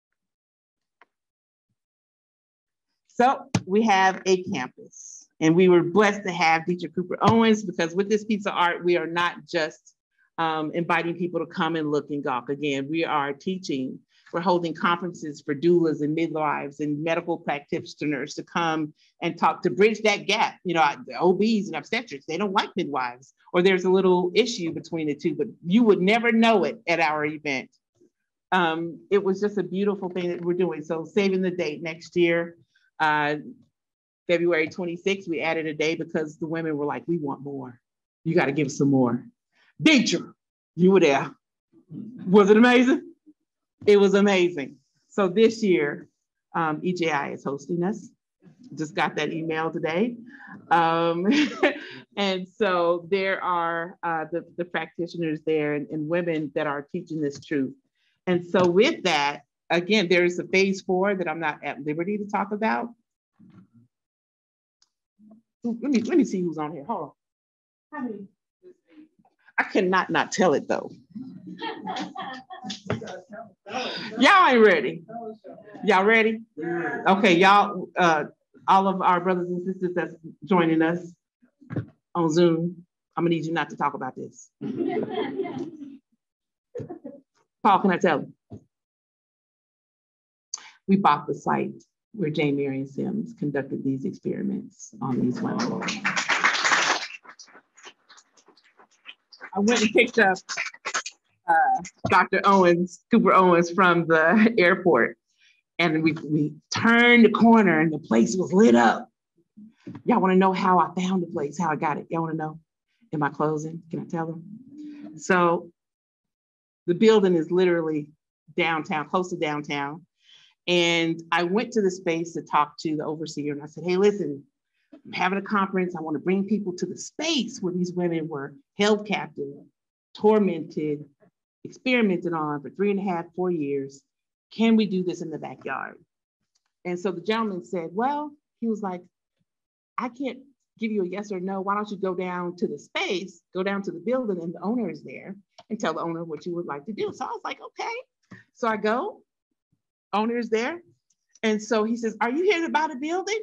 So we have a campus, and we were blessed to have Deidre Cooper Owens, because with this piece of art, we are not just um, inviting people to come and look and gawk. Again, we are teaching. We're holding conferences for doulas and midwives and medical practitioners to come and talk, to bridge that gap. You know, the O Bs and obstetrics, they don't like midwives, or there's a little issue between the two, but you would never know it at our event. Um, it was just a beautiful thing that we're doing. So saving the date next year, uh, February twenty-sixth, we added a day because the women were like, we want more. You got to give us some more. Deidre, you were there. Was it amazing? It was amazing. So this year, um, E J I is hosting us. Just got that email today. Um, and so there are uh, the, the practitioners there and, and women that are teaching this truth. And so with that, again, there's a phase four that I'm not at liberty to talk about. Let me, let me see who's on here. Hold on. I cannot not tell it though. Y'all ain't ready. Y'all ready? Okay, y'all, uh, all of our brothers and sisters that's joining us on Zoom, I'm gonna need you not to talk about this. Paul, can I tell him? We bought the site where Jane Marion Sims conducted these experiments on these women. I went and picked up uh, Doctor Owens, Cooper Owens from the airport. And we, we turned the corner and the place was lit up. Y'all wanna know how I found the place, how I got it? Y'all wanna know? Am I closing? Can I tell them? So the building is literally downtown, close to downtown. And I went to the space to talk to the overseer and I said, hey, listen, I'm having a conference. I want to bring people to the space where these women were held captive, tormented, experimented on for three and a half, four years. Can we do this in the backyard? And so the gentleman said, well, he was like, I can't give you a yes or no. Why don't you go down to the space, go down to the building and the owner is there and tell the owner what you would like to do. So I was like, okay. So I go, owner is there. And so he says, are you here to buy the building?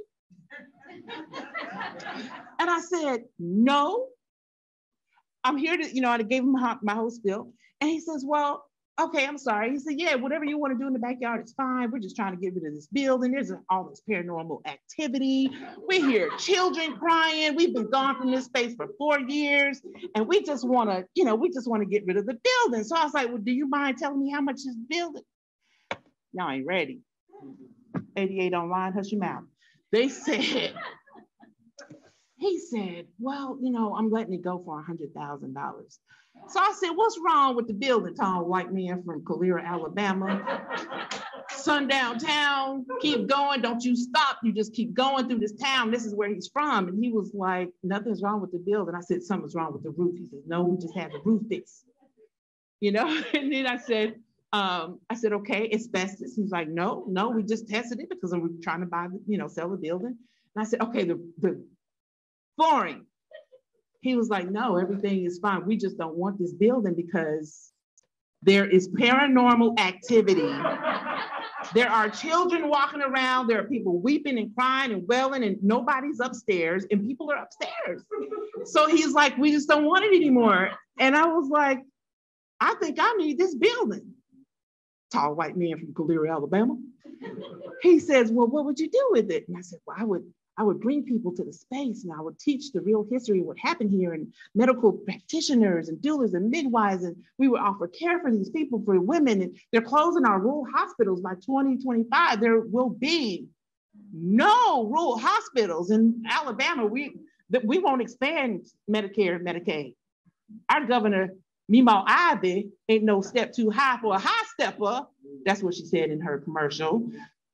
And I said, no, I'm here to, you know, I gave him my, my whole spiel. And he says, well, okay, I'm sorry. He said, yeah, whatever you want to do in the backyard, it's fine. We're just trying to get rid of this building. There's all this paranormal activity. We hear children crying. We've been gone from this space for four years. And we just want to, you know, we just want to get rid of the building. So I was like, well, do you mind telling me how much is the building? Y'all ain't ready. eighty-eight online, hush your mouth. They said, he said, well, you know, I'm letting it go for one hundred thousand dollars. So I said, what's wrong with the building? Tall white man from Montgomery, Alabama. Sundown town, keep going, don't you stop. You just keep going through this town. This is where he's from. And he was like, nothing's wrong with the building. I said, something's wrong with the roof. He said, no, we just had the roof fixed. You know, and then I said, Um, I said, okay, asbestos. He's like, no, no, we just tested it because we're trying to buy, you know, sell the building. And I said, okay, the, the flooring. He was like, no, everything is fine. We just don't want this building because there is paranormal activity. There are children walking around. There are people weeping and crying and wailing and nobody's upstairs and people are upstairs. So he's like, we just don't want it anymore. And I was like, I think I need this building. Tall white man from Montgomery, Alabama. He says, well, what would you do with it? And I said, well, I would, I would bring people to the space and I would teach the real history of what happened here and medical practitioners and doulas and midwives. And we would offer care for these people, for women. And they're closing our rural hospitals by twenty twenty-five. There will be no rural hospitals in Alabama. We, we won't expand Medicare and Medicaid. Our governor, Meemaw Ivy, ain't no step too high for a high stepper. That's what she said in her commercial.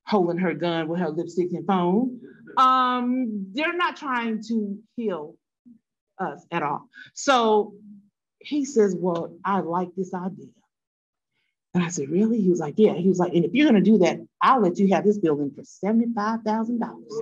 holding her gun with her lipstick and phone. Um, they're not trying to heal us at all. So he says, well, I like this idea. And I said, really? He was like, yeah. He was like, and if you're gonna do that, I'll let you have this building for seventy-five thousand dollars.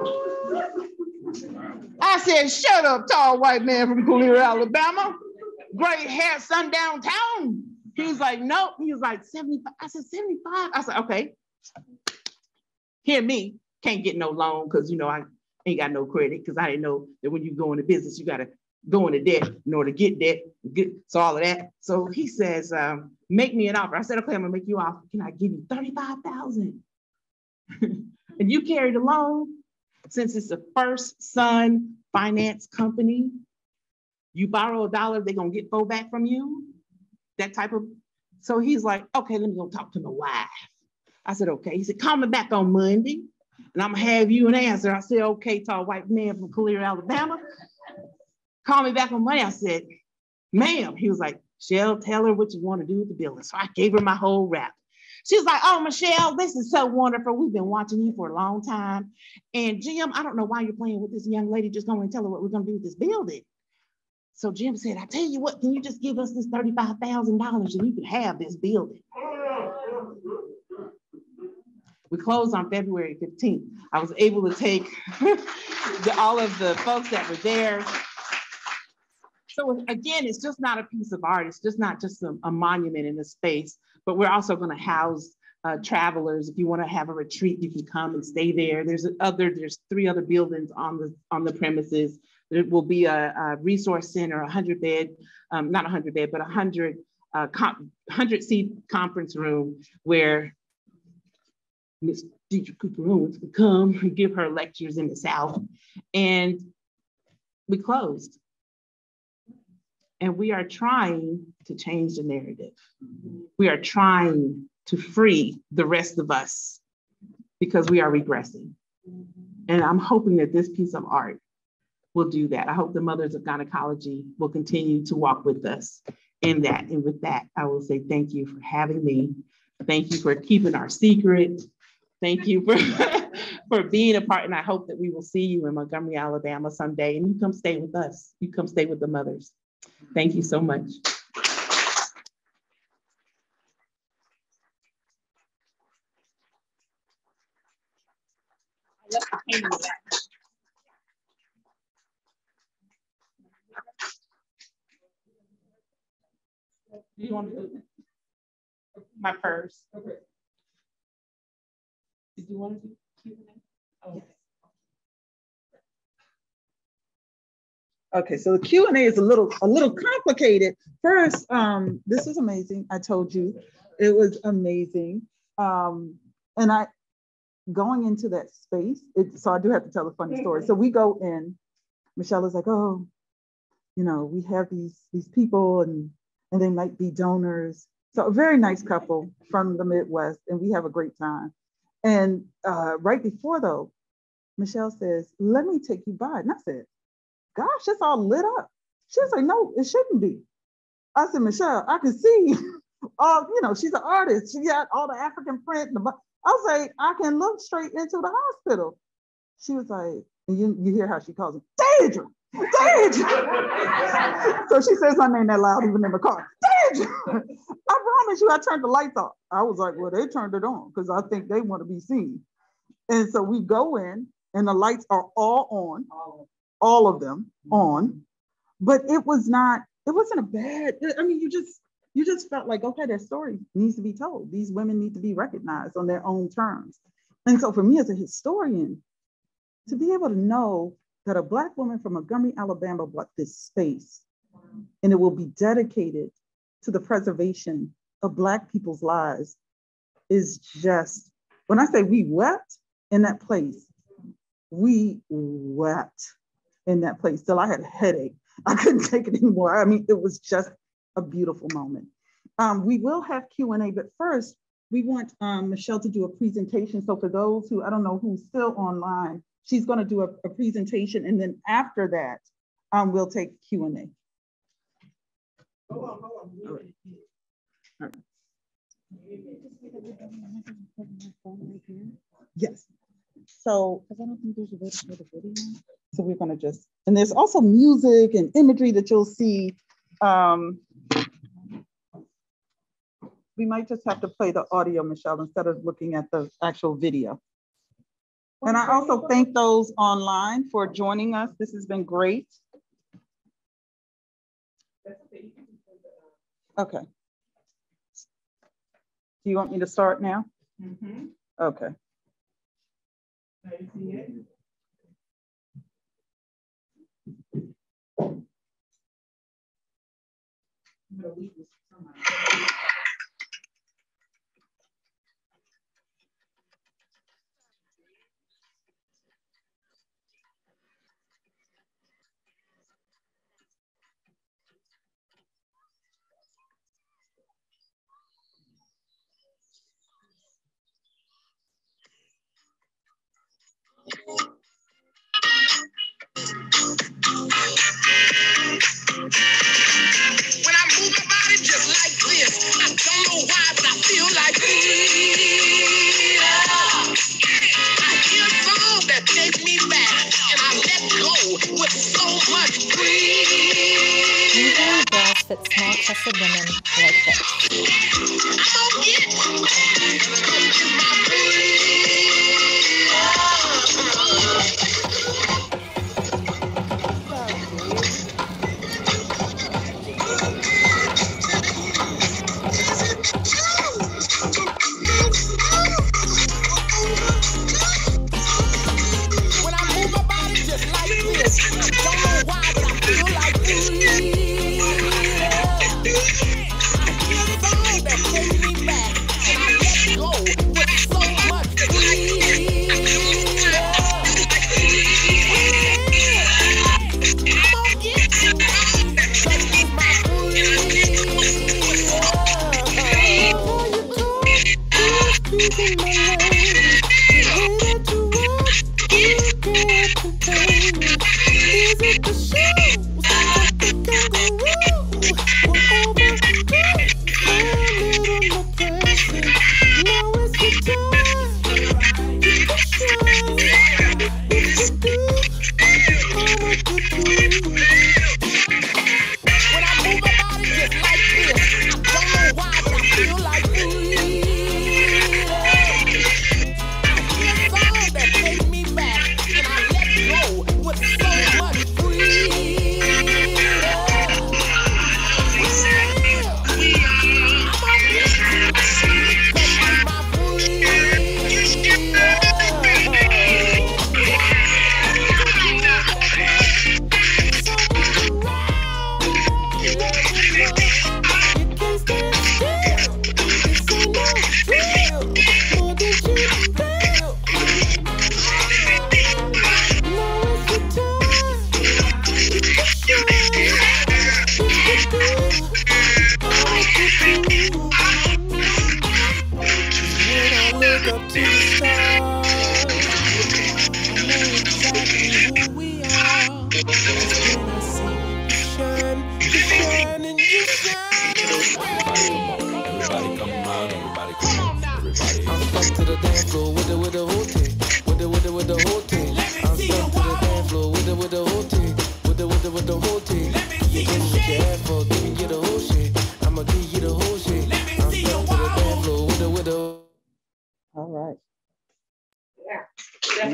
I said, shut up, tall white man from Montgomery, Alabama. Great hair, sundown town. He was like, nope. He was like, seventy-five. I said, seventy-five? I said, okay. Hear me, can't get no loan because, you know, I ain't got no credit because I didn't know that when you go into business, you got to go into debt in order to get debt. Get, so all of that. So he says, um, make me an offer. I said, okay, I'm gonna make you an offer. Can I give you thirty-five thousand dollars? And you carry the loan? Since it's a first son finance company, you borrow a dollar, they're gonna get four back from you. That type of, so he's like, okay, let me go talk to my wife. I said, okay. He said, call me back on Monday and I'm gonna have you an answer. I said, okay, tall white man from Montgomery, Alabama. Call me back on Monday. I said, ma'am. He was like, Michelle, tell her what you want to do with the building. So I gave her my whole rap. She was like, oh, Michelle, this is so wonderful. We've been watching you for a long time. And Jim, I don't know why you're playing with this young lady. Just go and tell her what we're gonna do with this building. So Jim said, I tell you what, can you just give us this thirty-five thousand dollars and you can have this building? We closed on February fifteenth. I was able to take the, all of the folks that were there. So again, it's just not a piece of art. It's just not just a, a monument in a space, but we're also going to house uh, travelers. If you want to have a retreat, you can come and stay there. There's other, there's three other buildings on the on the premises. There will be a, a resource center, a hundred bed, um, not a hundred bed, but a hundred uh, hundred seat conference room where Miss Deidre Cooper Owens would come and give her lectures in the South. And we closed. And we are trying to change the narrative. We are trying to free the rest of us because we are regressing. And I'm hoping that this piece of art will do that. I hope the Mothers of Gynecology will continue to walk with us in that. And with that, I will say thank you for having me. Thank you for keeping our secret. Thank you for, for being a part. And I hope that we will see you in Montgomery, Alabama someday. And you come stay with us. You come stay with the mothers. Thank you so much. Do you want to do my purse? Okay. Did you want to do Q and A? Oh. Okay, so the Q and A is a little a little complicated. First, um, this was amazing. I told you it was amazing. Um, and I going into that space, it, so I do have to tell a funny story. So we go in, Michelle is like, oh, you know, we have these these people and and they might be donors. So a very nice couple from the Midwest, and we have a great time. And uh, right before though, Michelle says, let me take you by. And I said, gosh, it's all lit up. She was like, no, it shouldn't be. I said, Michelle, I can see all, you know, she's an artist. She got all the African print. The, I was like, I can look straight into the hospital. She was like, and you, you hear how she calls me, Deidre, Deidre. So she says my name that loud even in the car, Deidre. I promise you, I turned the lights off. I was like, well, they turned it on because I think they want to be seen. And so we go in and the lights are all on. All of them on, but it was not, it wasn't a bad, I mean, you just, you just felt like, okay, their story needs to be told. These women need to be recognized on their own terms. And so for me as a historian, to be able to know that a Black woman from Montgomery, Alabama bought this space and it will be dedicated to the preservation of Black people's lives is just, when I say we wept in that place, we wept in that place till I had a headache. I couldn't take it anymore. I mean, it was just a beautiful moment. Um, we will have Q and A, but first we want um, Michelle to do a presentation. So for those who, I don't know who's still online, she's gonna do a, a presentation, and then after that, um, we'll take Q and A. Hold on, hold on. All right. All right. So, because I don't think there's a way to play the video. So we're gonna just, and there's also music and imagery that you'll see. Um, we might just have to play the audio, Michelle, instead of looking at the actual video. And I also thank those online for joining us. This has been great. Okay. Do you want me to start now? Mm-hmm. Okay. When I move my body just like this, I don't know why, but I feel like freedom. I hear a song that takes me back, and I let go with so much freedom. Legally breasts fit small-chested women like this. I'm gonna get it. It's my When I move my body just like this, I don't know why, but I feel like freedom. I hear a song that takes me back, and I let go with so much freedom. I'm gonna get you, 'cause it's my When I move my body just like this, I don't know why, but I feel like freedom. I hear a song that takes me back, and I let go with so much freedom. I'm gonna get you, 'cause it's my All right. Yeah.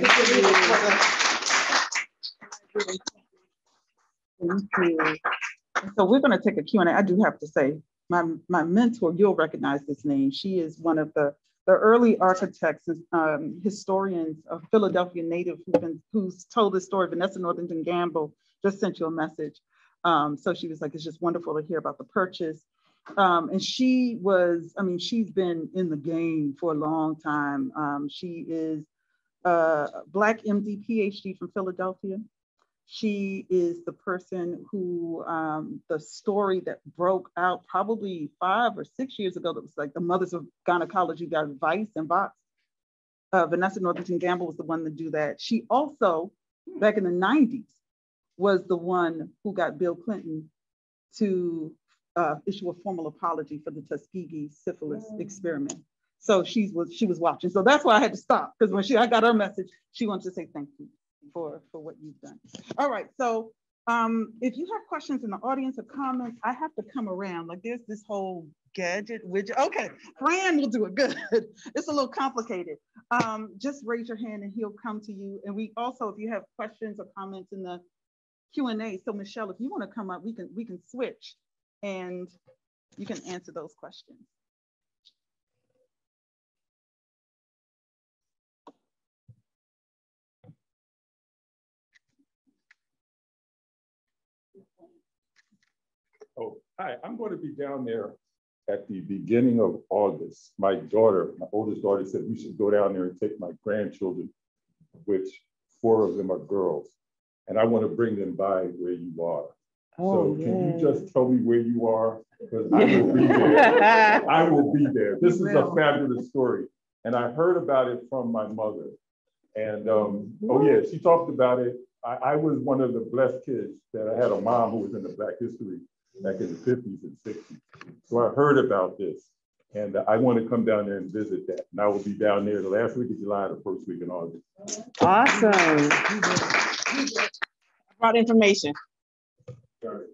Thank you. So we're going to take a Q and A. I do have to say, my, my mentor, you'll recognize this name. She is one of the, the early architects, um, historians of Philadelphia native who've, been, who's told this story. Vanessa Northington Gamble just sent you a message. Um, so she was like, it's just wonderful to hear about the purchase. Um, and she was, I mean, she's been in the game for a long time. Um, she is a Black M D PhD from Philadelphia. She is the person who, um, the story that broke out probably five or six years ago, that was like the Mothers of Gynecology got Vice and Vox. Uh, Vanessa Northington Gamble was the one to do that. She also, back in the nineties, was the one who got Bill Clinton to uh, issue a formal apology for the Tuskegee syphilis mm. experiment. So she was she was watching. So that's why I had to stop, because when she I got her message, she wanted to say thank you for, for what you've done. All right, so um, if you have questions in the audience or comments, I have to come around. Like there's this whole gadget widget. Okay, Fran will do it good. It's a little complicated. Um, just raise your hand and he'll come to you. And we also, if you have questions or comments in the Q and A, so Michelle, if you want to come up, we can we can switch and you can answer those questions. Oh, hi, I'm going to be down there at the beginning of August. My daughter, my oldest daughter said we should go down there and take my grandchildren, which four of them are girls. And I want to bring them by where you are. Oh, so can yeah. you just tell me where you are? Because I will be there. I will be there. This is a fabulous story. And I heard about it from my mother. And um, oh yeah, she talked about it. I, I was one of the blessed kids that I had a mom who was in the Black history back in the fifties and sixties. So I heard about this and I want to come down there and visit that. And I will be down there the last week of July, the first week in August. Awesome. I brought information. Sorry.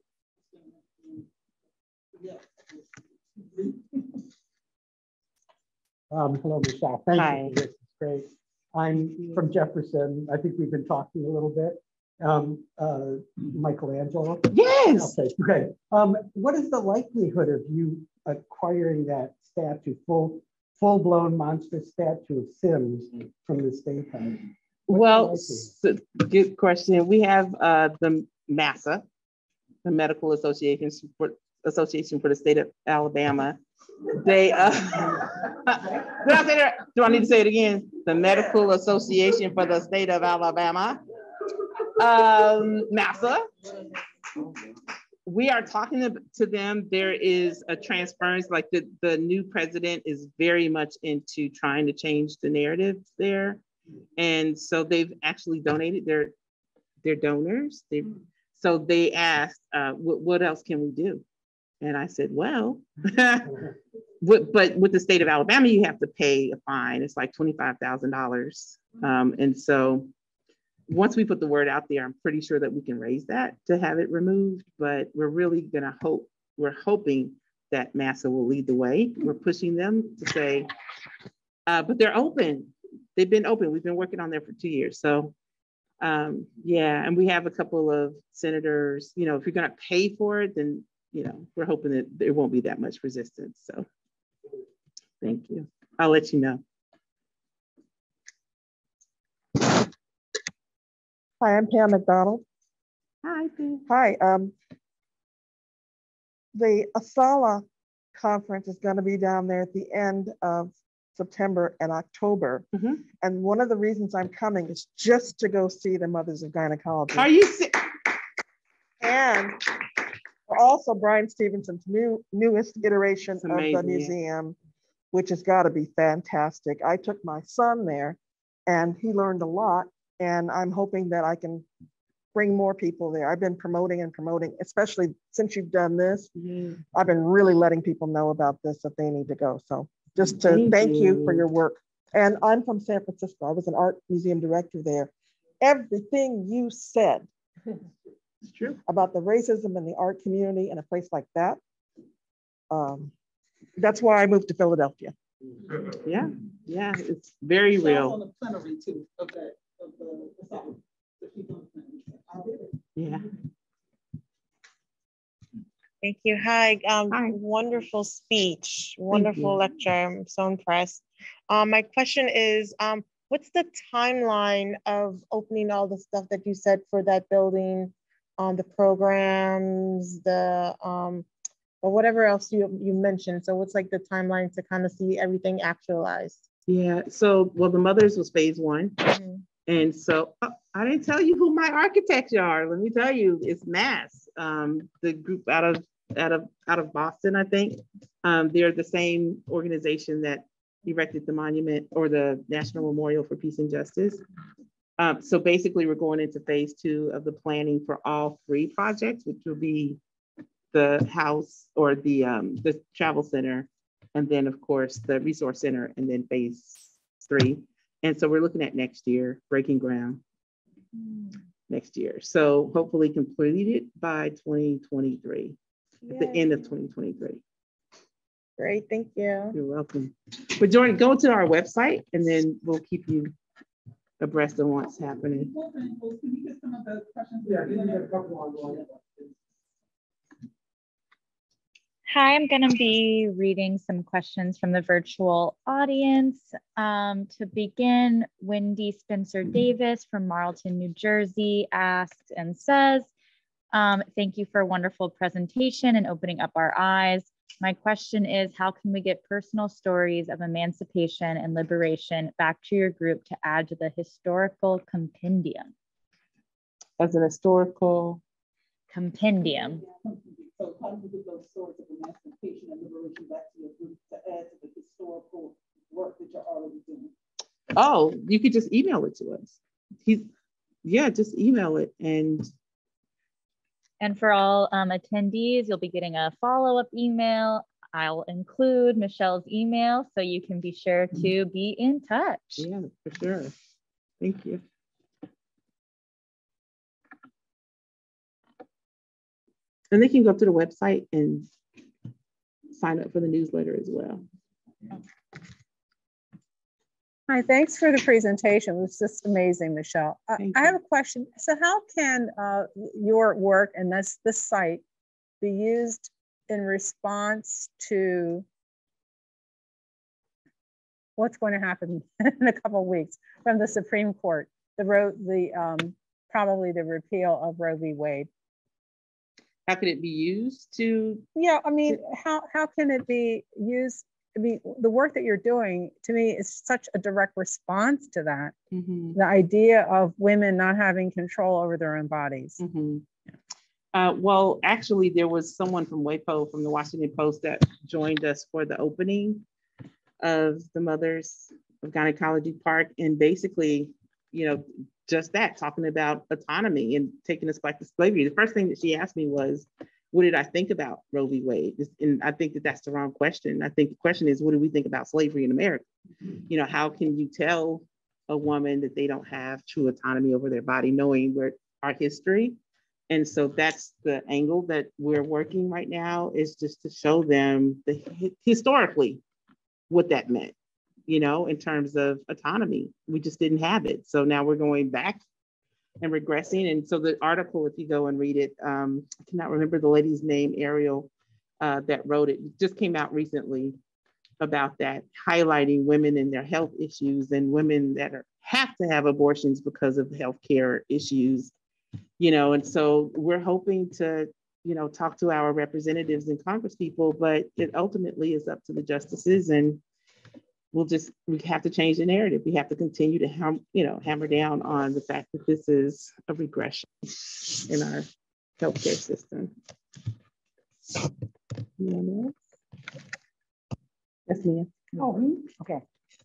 Um, hello, Michelle. Thank Hi. you for this. It's great. I'm from Jefferson. I think we've been talking a little bit. Um, uh, Michelangelo. Yes. Okay, great. Um, what is the likelihood of you acquiring that statue, full, full-blown monstrous statue of Sims from the State House? Well, so, good question. We have uh, the MASA, the Medical Association for, Association for the State of Alabama. They, uh, did I say that? Do I need to say it again? The Medical Association for the State of Alabama. Um, MASA. We are talking to, to them. There is a transference, like the, the new president is very much into trying to change the narrative there. And so they've actually donated their, their donors. They, so they asked, uh, what, what else can we do? And I said, well, but, but with the state of Alabama, you have to pay a fine. It's like twenty-five thousand dollars. Um, and so once we put the word out there, I'm pretty sure that we can raise that to have it removed, but we're really gonna hope, we're hoping that MASA will lead the way. We're pushing them to say, uh, but they're open. They've been open. We've been working on there for two years. So um, yeah, and we have a couple of senators, you know, if you're gonna pay for it, then, you know, we're hoping that there won't be that much resistance. So thank you. I'll let you know. Hi, I'm Pam McDonald. Hi, Pam. Hi. Um, the ASALA conference is going to be down there at the end of September and October. Mm-hmm. And one of the reasons I'm coming is just to go see the Mothers of Gynecology. Are you sick? And also Brian Stevenson's new newest iteration of amazing, the museum, yeah. which has got to be fantastic. I took my son there and he learned a lot. And I'm hoping that I can bring more people there. I've been promoting and promoting, especially since you've done this. Yeah. I've been really letting people know about this, that they need to go. So just to thank, thank you. you for your work. And I'm from San Francisco. I was an art museum director there. Everything you said it's true. about the racism in the art community in a place like that, um, that's why I moved to Philadelphia. Yeah, yeah, it's very Michelle's real. on the plenary too of that. Of the, the, the yeah. Thank you. Hi. Um, Hi. Wonderful speech. Wonderful lecture. I'm so impressed. Um, my question is, um, what's the timeline of opening all the stuff that you said for that building, um, the programs, the um, or whatever else you you mentioned? So what's like the timeline to kind of see everything actualized? Yeah. So well, the Mothers was phase one. Mm-hmm. And so oh, I didn't tell you who my architects are. Let me tell you, it's MASS, um, the group out of out of out of Boston, I think. Um, they're the same organization that erected the monument or the National Memorial for Peace and Justice. Um, so basically, we're going into phase two of the planning for all three projects, which will be the house or the um, the travel center, and then of course the resource center, and then phase three. And so we're looking at next year, breaking ground mm. next year. So hopefully completed by twenty twenty-three, Yay. At the end of twenty twenty-three. Great, thank you. You're welcome. But join, go to our website, and then we'll keep you abreast of what's happening. Hi, I'm going to be reading some questions from the virtual audience. Um, to begin, Wendy Spencer Davis from Marlton, New Jersey asked and says, um, thank you for a wonderful presentation and opening up our eyes. My question is, how can we get personal stories of emancipation and liberation back to your group to add to the historical compendium? As an historical compendium. So how do you get those stories of emancipation and liberation back to your group to add to the historical work that you're already doing? Oh, you could just email it to us. He's, yeah, just email it. And And for all um, attendees, you'll be getting a follow-up email. I'll include Michelle's email so you can be sure to be in touch. Yeah, for sure. Thank you. And they can go to the website and sign up for the newsletter as well. Hi, thanks for the presentation. It was just amazing, Michelle. Uh, I have a question. So how can uh, your work and this, this site be used in response to what's going to happen in a couple of weeks from the Supreme Court, the, Roe, the um, probably the repeal of Roe v. Wade? How could it be used to? Yeah, I mean, how, how can it be used? I mean, the work that you're doing to me is such a direct response to that. Mm-hmm. The idea of women not having control over their own bodies. Mm-hmm. uh, well, actually, there was someone from WAPO from the Washington Post that joined us for the opening of the Mothers of Gynecology Park. And basically, you know, just that, talking about autonomy and taking us back to slavery. The first thing that she asked me was, what did I think about Roe v. Wade? And I think that that's the wrong question. I think the question is, what do we think about slavery in America? You know, how can you tell a woman that they don't have true autonomy over their body, knowing where our history? And so that's the angle that we're working right now, is just to show them the historically what that meant, you know, in terms of autonomy. We just didn't have it. So now we're going back and regressing. And so the article, if you go and read it, um, I cannot remember the lady's name, Ariel, uh, that wrote it, it just came out recently about that, highlighting women and their health issues and women that are, have to have abortions because of healthcare issues, you know. And so we're hoping to, you know, talk to our representatives and congresspeople, but it ultimately is up to the justices, and we'll just, we have to change the narrative. We have to continue to, ham, you know, hammer down on the fact that this is a regression in our healthcare system. Yes, ma'am. Oh, okay.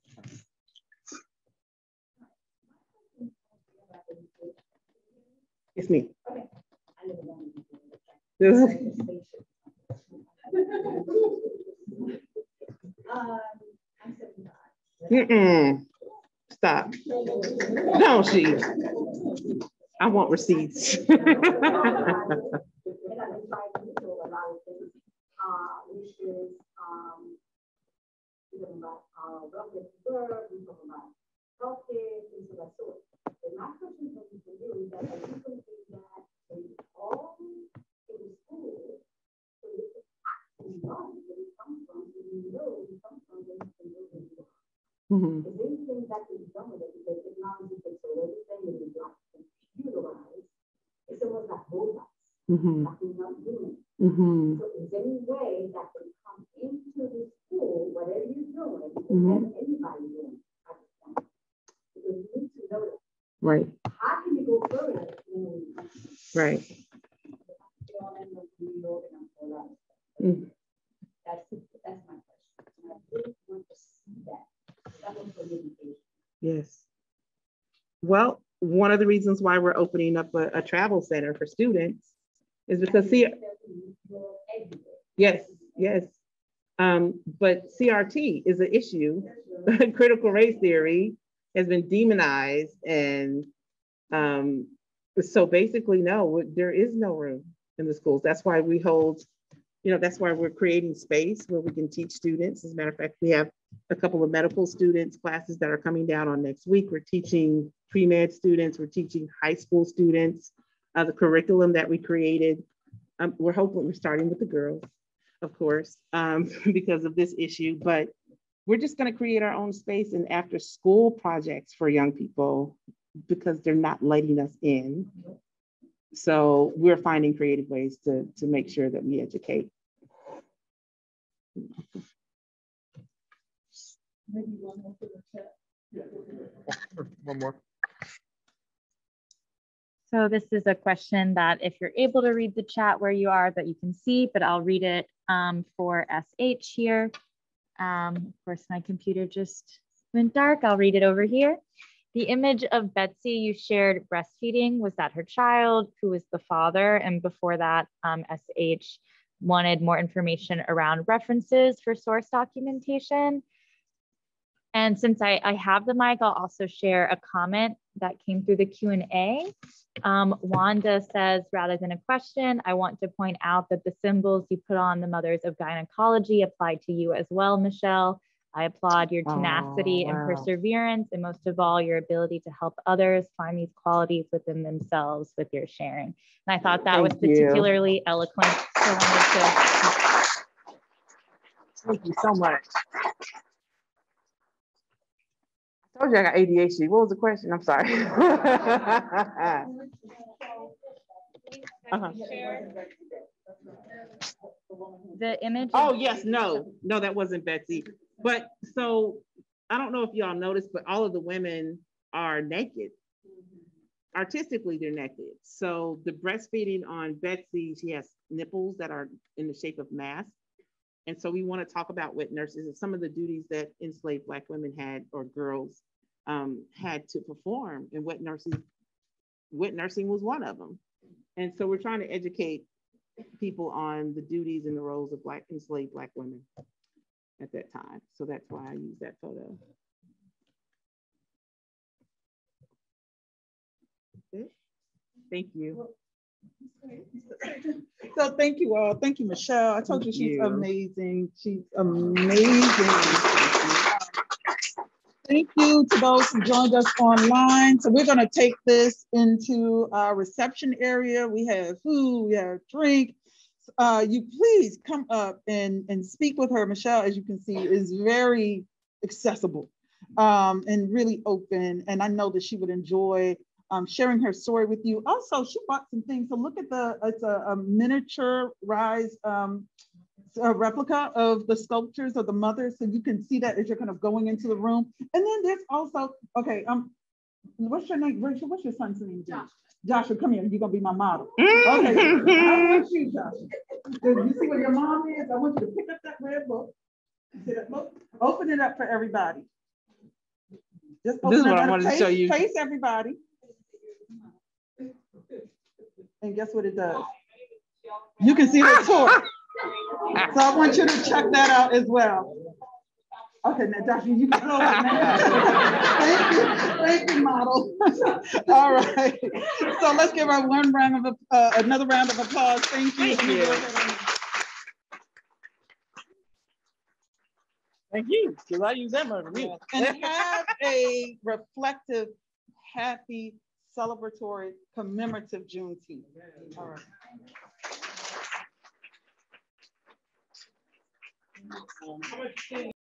It's me. Mm-mm. Stop. Don't she? I want receipts. Mm-hmm. Is anything that can be done with it, because technology takes over everything and it's like computerized. It's almost like robots. Mm-hmm. Like we're not doing. Mm-hmm. So is there any way that can come into the school, whatever you're doing, mm-hmm. anybody doing at this point? Because you need to know that. Right. How can you go further? You know, right. Mm. That's that's my question. And I really want to see that. Yes. Well, one of the reasons why we're opening up a, a travel center for students is because, see, yes, yes. Um, but C R T is an issue. Critical race theory has been demonized, and um, so basically, no, there is no room in the schools. That's why we hold, you know, that's why we're creating space where we can teach students. As a matter of fact, we have a couple of medical students classes that are coming down on next week. We're teaching pre-med students, we're teaching high school students, uh, the curriculum that we created. Um, we're hoping we're starting with the girls, of course, um, because of this issue, but we're just gonna create our own space and after school projects for young people because they're not letting us in. So we're finding creative ways to, to make sure that we educate. Maybe one more for the chat. One more. So this is a question that if you're able to read the chat where you are, that you can see, but I'll read it um, for S H here. Um, of course, my computer just went dark. I'll read it over here. The image of Betsey you shared breastfeeding, was that her child? Who was the father? And before that, um, S H wanted more information around references for source documentation. And since I, I have the mic, I'll also share a comment that came through the Q and A. Um, Wanda says, rather than a question, I want to point out that the symbols you put on the Mothers of Gynecology apply to you as well, Michelle. I applaud your tenacity oh, wow. and perseverance, and most of all, your ability to help others find these qualities within themselves with your sharing. And I thought that Thank was particularly you. eloquent. So I wanted to... Thank you so much. I told you I got A D H D. What was the question? I'm sorry. uh-huh. The image. Oh, yes. No, no, that wasn't Betsey. But so I don't know if y'all noticed, but all of the women are naked. Artistically, they're naked. So the breastfeeding on Betsey, she has nipples that are in the shape of masks. And so we want to talk about wet nurses and some of the duties that enslaved Black women had, or girls um, had to perform. And wet nursing, wet nursing was one of them. And so we're trying to educate people on the duties and the roles of Black enslaved Black women at that time. So that's why I use that photo. Okay. Thank you. So thank you all. Thank you, Michelle. I told you she's you. amazing. She's amazing. Thank you to those who joined us online. So we're gonna take this into our reception area. We have food, we have drink. Uh, you please come up and, and speak with her. Michelle, as you can see, is very accessible um, and really open. And I know that she would enjoy um, sharing her story with you. Also, she bought some things. So look at the, it's a, a miniaturized um, a replica of the sculptures of the mothers. So you can see that as you're kind of going into the room. And then there's also, okay, um, what's your name, Rachel? What's your son's name? Josh. Joshua, come here. You're gonna be my model. Okay, I want you, Joshua. You see where your mom is? I want you to pick up that red book. See that book? Open it up for everybody. Just open this is it what up. I wanted face, to show you. Face everybody. And guess what it does? You can see the tour. So I want you to check that out as well. Okay, now Joshua, you can close it now. Thank you, thank you, model. All right, so let's give her one round of uh, another round of applause. Thank you. Thank you. Thank you, because I use that one. Yeah. And have a reflective, happy, celebratory, commemorative Juneteenth. All right.